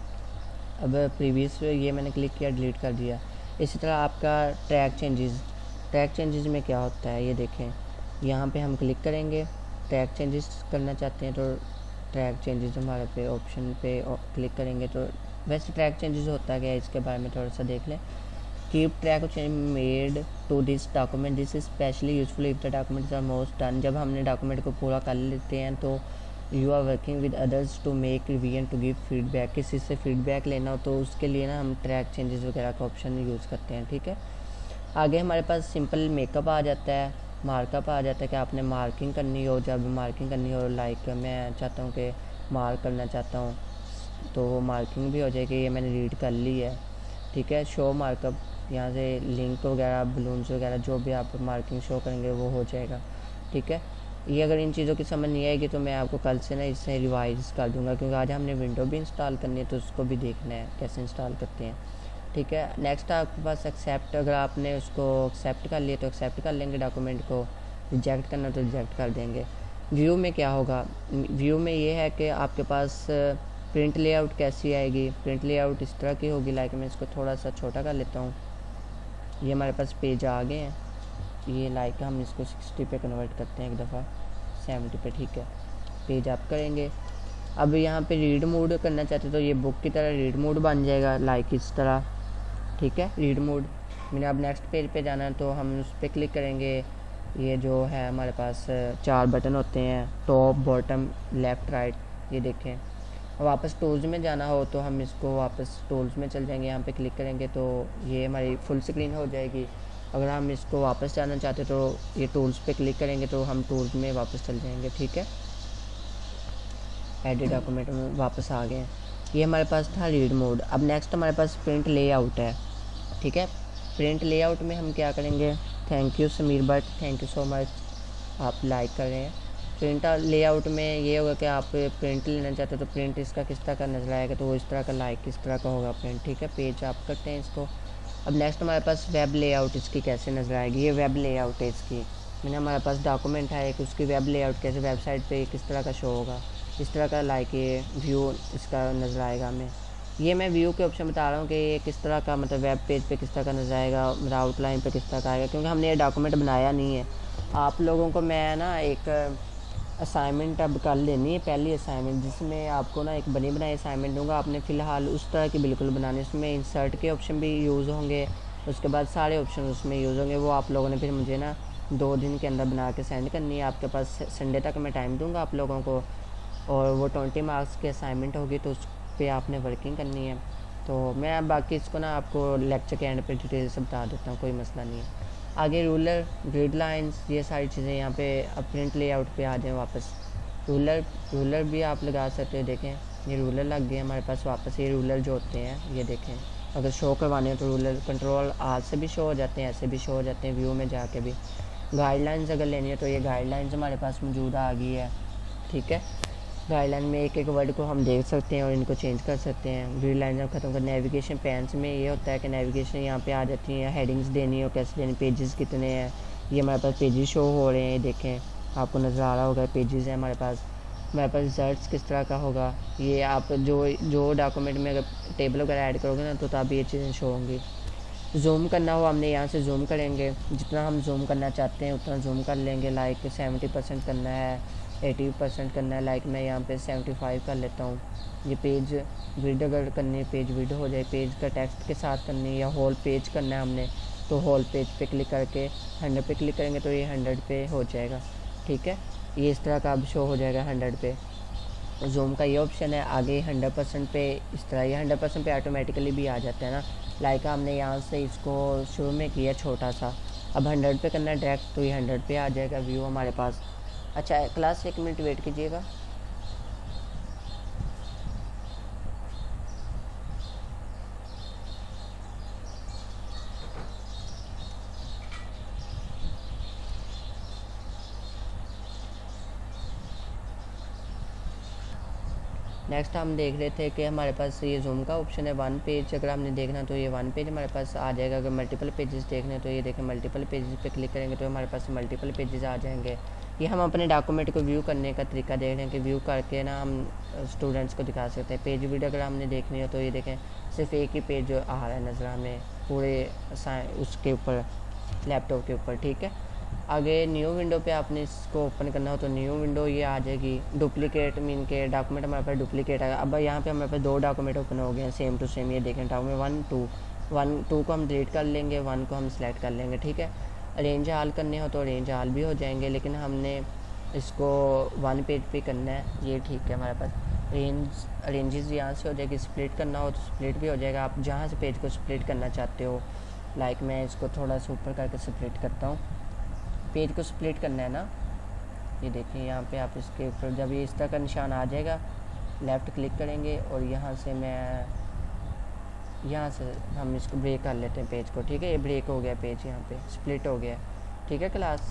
अब प्रीवियस ये मैंने क्लिक किया, डिलीट कर दिया। इसी तरह आपका ट्रैक चेंजेस, ट्रैक चेंजेस में क्या होता है ये देखें। यहाँ पे हम क्लिक करेंगे, ट्रैक चेंजेस करना चाहते हैं तो ट्रैक चेंजेस हमारे पे ऑप्शन पे क्लिक करेंगे तो वैसे ट्रैक चेंजेस होता है क्या, इसके बारे में थोड़ा सा देख लें। Keep track of change made to this document, this is specially useful if the documents are most done. जब हमने डॉक्यूमेंट को पूरा कर लेते हैं तो you are working with others to make revision to give feedback, किसी से फीडबैक लेना हो तो उसके लिए ना हम ट्रैक चेंजेस वगैरह का ऑप्शन यूज़ करते हैं, ठीक है। आगे हमारे पास सिंपल मेकअप आ जाता है, मार्कअप आ जाता है कि आपने मार्किंग करनी हो, जब मार्किंग करनी हो लाइक मैं चाहता हूँ कि मार्क करना चाहता हूँ तो वो मार्किंग भी हो जाएगी। ये मैंने रीड कर ली है, ठीक है। शो मार्कअप, यहाँ से लिंक वगैरह बलून्स वगैरह जो भी आप मार्किंग शो करेंगे वो हो जाएगा, ठीक है। ये अगर इन चीज़ों की समझ नहीं आएगी तो मैं आपको कल से ना इससे रिवाइज कर दूंगा, क्योंकि आज हमने विंडो भी इंस्टॉल करनी है तो उसको भी देखना है कैसे इंस्टॉल करते हैं, ठीक है। नेक्स्ट आपके पास एक्सेप्ट, अगर आपने उसको एक्सेप्ट कर लिया तो एक्सेप्ट कर लेंगे डॉक्यूमेंट को, रिजेक्ट करना तो रिजेक्ट कर देंगे। व्यू में क्या होगा, व्यू में ये है कि आपके पास प्रिंट लेआउट कैसी आएगी। प्रिंट लेआउट इस तरह की होगी, लाइक मैं इसको थोड़ा सा छोटा कर लेता हूँ। ये हमारे पास पेज आ गए हैं, ये लाइक हम इसको सिक्सटी पे कन्वर्ट करते हैं एक दफ़ा, सेवेंटी पे, ठीक है। पेज आप करेंगे। अब यहाँ पे रीड मोड करना चाहते तो ये बुक की तरह रीड मोड बन जाएगा, लाइक इस तरह, ठीक है। रीड मोड मैंने अब नेक्स्ट पेज पे जाना है तो हम उस पर क्लिक करेंगे। ये जो है हमारे पास चार बटन होते हैं, टॉप बॉटम लेफ़्ट राइट, ये देखें। वापस टूल्स में जाना हो तो हम इसको वापस टूल्स में चल जाएंगे, यहाँ पे क्लिक करेंगे तो ये हमारी फुल स्क्रीन हो जाएगी। अगर हम इसको वापस जाना चाहते तो ये टूल्स पे क्लिक करेंगे तो हम टूल्स में वापस चल जाएंगे, ठीक है। एडिट डॉक्यूमेंट में वापस आ गए। ये हमारे पास था रीड मोड। अब नेक्स्ट हमारे पास प्रिंट लेआउट है, ठीक है। प्रिंट लेआउट में हम क्या करेंगे, thank you Sameer Bhatt, thank you so much, आप लाइक कर रहे हैं। प्रिंट लेआउट में ये होगा कि आप प्रिंट लेना चाहते हो तो प्रिंट इसका किस तरह का नजर आएगा, तो वो इस तरह का लाइक किस तरह का होगा प्रिंट, ठीक है। पेज आप करते हैं इसको। अब नेक्स्ट हमारे पास वेब लेआउट इसकी कैसे नज़र आएगी। ये वेब लेआउट है इसकी, मैंने हमारे पास डॉक्यूमेंट है एक, उसकी वेब लेआउट कैसे वेबसाइट पे किस तरह का शो होगा, इस तरह का लाइक ये व्यू इसका नज़र आएगा हमें। ये मैं व्यू के ऑप्शन बता रहा हूँ कि ये किस तरह का, मतलब वेब पेज पे किस तरह का नज़र आएगा, मेरा आउटलाइन पे किस तरह का आएगा, क्योंकि हमने ये डॉक्यूमेंट बनाया नहीं है। आप लोगों को मैं ना एक असाइनमेंट अब कर लेनी है, पहली असाइनमेंट, जिसमें आपको ना एक बनी बनाई असाइनमेंट दूंगा। आपने फ़िलहाल उस तरह की बिल्कुल बनानी, उसमें इंसर्ट के ऑप्शन भी यूज़ होंगे, उसके बाद सारे ऑप्शन उसमें यूज़ होंगे। वो आप लोगों ने फिर मुझे ना दो दिन के अंदर बना के सेंड करनी है। आपके पास संडे तक मैं टाइम दूंगा आप लोगों को, और वो ट्वेंटी मार्क्स की असाइनमेंट होगी तो उस पर आपने वर्किंग करनी है। तो मैं बाकी इसको ना आपको लेक्चर के एंड पे डिटेल से बता देता हूँ, कोई मसला नहीं है। आगे रूलर, ग्रिड लाइंस, ये सारी चीज़ें यहाँ पे अब प्रिंट लेआउट पे आ जाएं वापस। रूलर रूलर भी आप लगा सकते हो, देखें ये रूलर लग गए हमारे पास वापस। ये रूलर जो होते हैं ये देखें, अगर शो करवाने हो तो रूलर कंट्रोल आज से भी शो हो जाते हैं, ऐसे भी शो हो जाते हैं व्यू में जाके भी। गाइडलाइंस अगर लेनी है तो ये गाइडलाइंस हमारे पास मौजूद आ गई है, ठीक है। गाइडलाइन में एक एक वर्ड को हम देख सकते हैं और इनको चेंज कर सकते हैं। ग्रिड लाइन जब खत्म कर, नेविगेशन पेन्स में ये होता है कि नेविगेशन यहाँ पे आ जाती है, हेडिंग्स देनी हो कैसे देनी, पेजेस कितने हैं, ये हमारे पास पेजेस शो हो रहे हैं, देखें आपको नज़र आ रहा होगा पेजेस है हमारे पास। हमारे पास रिजल्ट्स किस तरह का होगा, ये आप जो जो डॉक्यूमेंट में अगर टेबल वगैरह ऐड करोगे ना तो तब ये चीज़ें शो होंगी। जूम करना हो हमने यहाँ से जूम करेंगे, जितना हम जूम करना चाहते हैं उतना जूम कर लेंगे। लाइक सेवेंटी परसेंट करना है, एटी परसेंट करना है, लाइक मैं यहाँ पे सेवेंटी फाइव कर लेता हूँ। ये पेज विड अगर करनी है, पेज विड हो जाए, पेज का टेक्स्ट के साथ करनी है, या होल पेज करना है हमने तो होल पेज पे क्लिक करके हंड्रेड पे क्लिक करेंगे तो ये हंड्रेड पे हो जाएगा, ठीक है। ये इस तरह का अब शो हो जाएगा हंड्रेड पे। जूम का ये ऑप्शन है। आगे हंड्रेड परसेंट पे इस तरह, ये हंड्रेड परसेंट पे ऑटोमेटिकली भी आ जाता है ना, लाइक हमने यहाँ से इसको शुरू में किया छोटा सा, अब हंड्रेड पे करना है डायरेक्ट, तो ये हंड्रेड पे आ जाएगा व्यू हमारे पास। अच्छा क्लास एक मिनट वेट कीजिएगा। नेक्स्ट हम देख रहे थे कि हमारे पास ये जूम का ऑप्शन है, वन पेज अगर हमने देखना तो ये वन पेज हमारे पास आ जाएगा। अगर मल्टीपल पेजेस देखने तो ये देखें मल्टीपल पेजेस पे क्लिक करेंगे तो हमारे पास मल्टीपल पेजेस आ जाएंगे। ये हम अपने डॉक्यूमेंट को व्यू करने का तरीका देख रहे हैं कि व्यू करके ना हम स्टूडेंट्स को दिखा सकते हैं। पेज वीडियो अगर हमने देखनी हो तो ये देखें सिर्फ एक ही पेज आ रहा है नज़र हमें पूरे उसके ऊपर लैपटॉप के ऊपर, ठीक है। आगे न्यू विंडो पे आपने इसको ओपन करना हो तो न्यू विंडो ये आ जाएगी। डुप्लीकेट मीन के डॉक्यूमेंट हमारे पास डुप्लीकेट आएगा। अब यहाँ पे हमारे पास दो डॉक्यूमेंट ओपन हो गए हैं सेम टू सेम, ये देखें document one two one two को हम डिलीट कर लेंगे, वन को हम सिलेक्ट कर लेंगे, ठीक है। अरेंज आल करने हो तो अरेंज आल भी हो जाएंगे, लेकिन हमने इसको वन पेज पे करना है, ये ठीक है। हमारे पास अरेंज अरेंजेस यहाँ से हो जाएगी, स्प्लिट करना हो तो स्प्लिट भी हो जाएगा। आप जहाँ से पेज को स्प्लिट करना चाहते हो, लाइक मैं इसको थोड़ा सा ऊपर करके स्प्लिट करता हूँ। पेज को स्प्लिट करना है ना, ये देखिए यहाँ पे आप इसके ऊपर जब ये इस तरह का निशान आ जाएगा लेफ़्ट क्लिक करेंगे और यहाँ से मैं यहाँ से हम इसको ब्रेक कर लेते हैं पेज को, ठीक है। ये ब्रेक हो गया पेज, यहाँ पे स्प्लिट हो गया, ठीक है क्लास।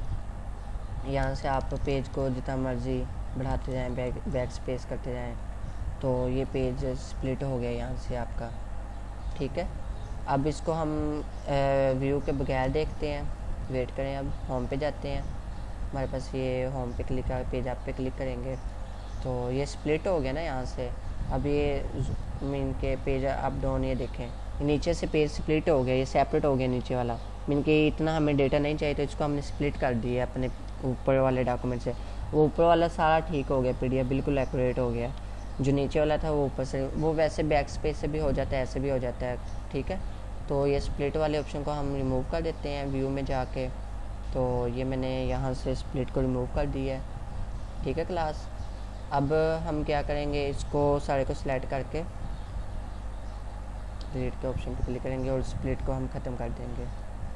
यहाँ से आप पेज को जितना मर्ज़ी बढ़ाते जाएं, बैक बैक स्पेस करते जाएं, तो ये पेज स्प्लिट हो गया यहाँ से आपका, ठीक है। अब इसको हम व्यू के बगैर देखते हैं, वेट करें। अब होम पे जाते हैं, हमारे पास ये होम पे क्लिक कर पेज आप पे क्लिक करेंगे तो ये स्प्लिट हो गया ना यहाँ से। अब ये मीन के पेज अप डाउन ये देखें नीचे से पेज स्प्लिट हो गया, ये सेपरेट हो गया नीचे वाला, मीन के इतना हमें डेटा नहीं चाहिए तो इसको हमने स्प्लिट कर दिया अपने ऊपर वाले डॉक्यूमेंट से। वो ऊपर वाला सारा ठीक हो गया, पीडीएफ बिल्कुल एक्यूरेट हो गया। जो नीचे वाला था वो ऊपर से, वो वैसे बैक स्पेस से भी हो जाता है, ऐसे भी हो जाता है, ठीक है। तो ये स्प्लिट वाले ऑप्शन को हम रिमूव कर देते हैं व्यू में जाके। तो ये मैंने यहाँ से स्प्लिट को रिमूव कर दिया है, ठीक है क्लास। अब हम क्या करेंगे, इसको सारे को सिलेक्ट करके डिलीट के ऑप्शन पे क्लिक करेंगे और स्प्लिट को हम ख़त्म कर देंगे,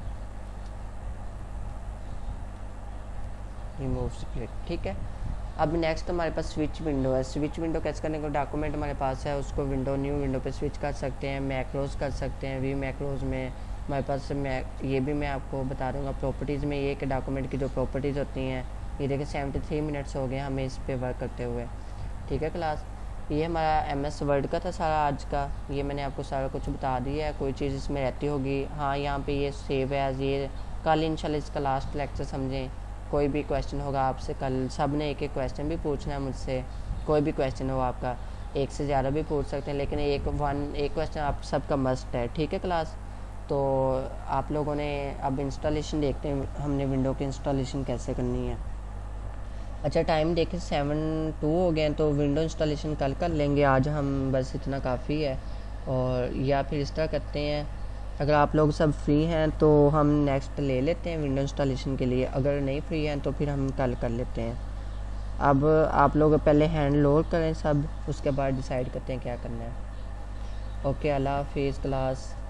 रिमूव स्प्लिट, ठीक है। अब नेक्स्ट हमारे पास स्विच विंडो है। स्विच विंडो कैसे करने को, डॉक्यूमेंट हमारे पास है उसको विंडो न्यू विंडो पे स्विच कर सकते हैं, मैक्रोज कर सकते हैं। वी मैक्रोज में हमारे पास मैं ये भी मैं आपको बता दूंगा। प्रॉपर्टीज़ में ये कि डॉक्यूमेंट की जो प्रॉपर्टीज़ होती हैं, ये देखिए सेवेंटी थ्री मिनट्स हो गए हमें इस पे वर्क करते हुए, ठीक है क्लास। ये हमारा एम एस वर्ड का था सारा आज का, ये मैंने आपको सारा कुछ बता दिया है। कोई चीज़ इसमें रहती होगी, हाँ यहाँ पे ये सेव एज, ये कल इंशाल्लाह इसका लास्ट लेक्चर समझें। कोई भी क्वेश्चन होगा आपसे कल, सब ने एक एक क्वेश्चन भी पूछना है मुझसे, कोई भी क्वेश्चन हो आपका, एक से ज़्यादा भी पूछ सकते हैं, लेकिन एक वन एक क्वेश्चन आप सबका मस्ट है, ठीक है क्लास। तो आप लोगों ने अब इंस्टॉलेशन देखते हैं, हमने विंडो की इंस्टॉलेशन कैसे करनी है। अच्छा टाइम देखें सेवन टू हो गए हैं, तो विंडो इंस्टॉलेशन कल कर लेंगे, आज हम बस इतना काफ़ी है। और या फिर इस तरह करते हैं, अगर आप लोग सब फ्री हैं तो हम नेक्स्ट ले लेते हैं विंडो इंस्टॉलेशन के लिए, अगर नहीं फ्री हैं तो फिर हम कल कर लेते हैं। अब आप लोग पहले हैंड लोड करें सब, उसके बाद डिसाइड करते हैं क्या करना है। ओके, अल्लाह हाफिज़ क्लास।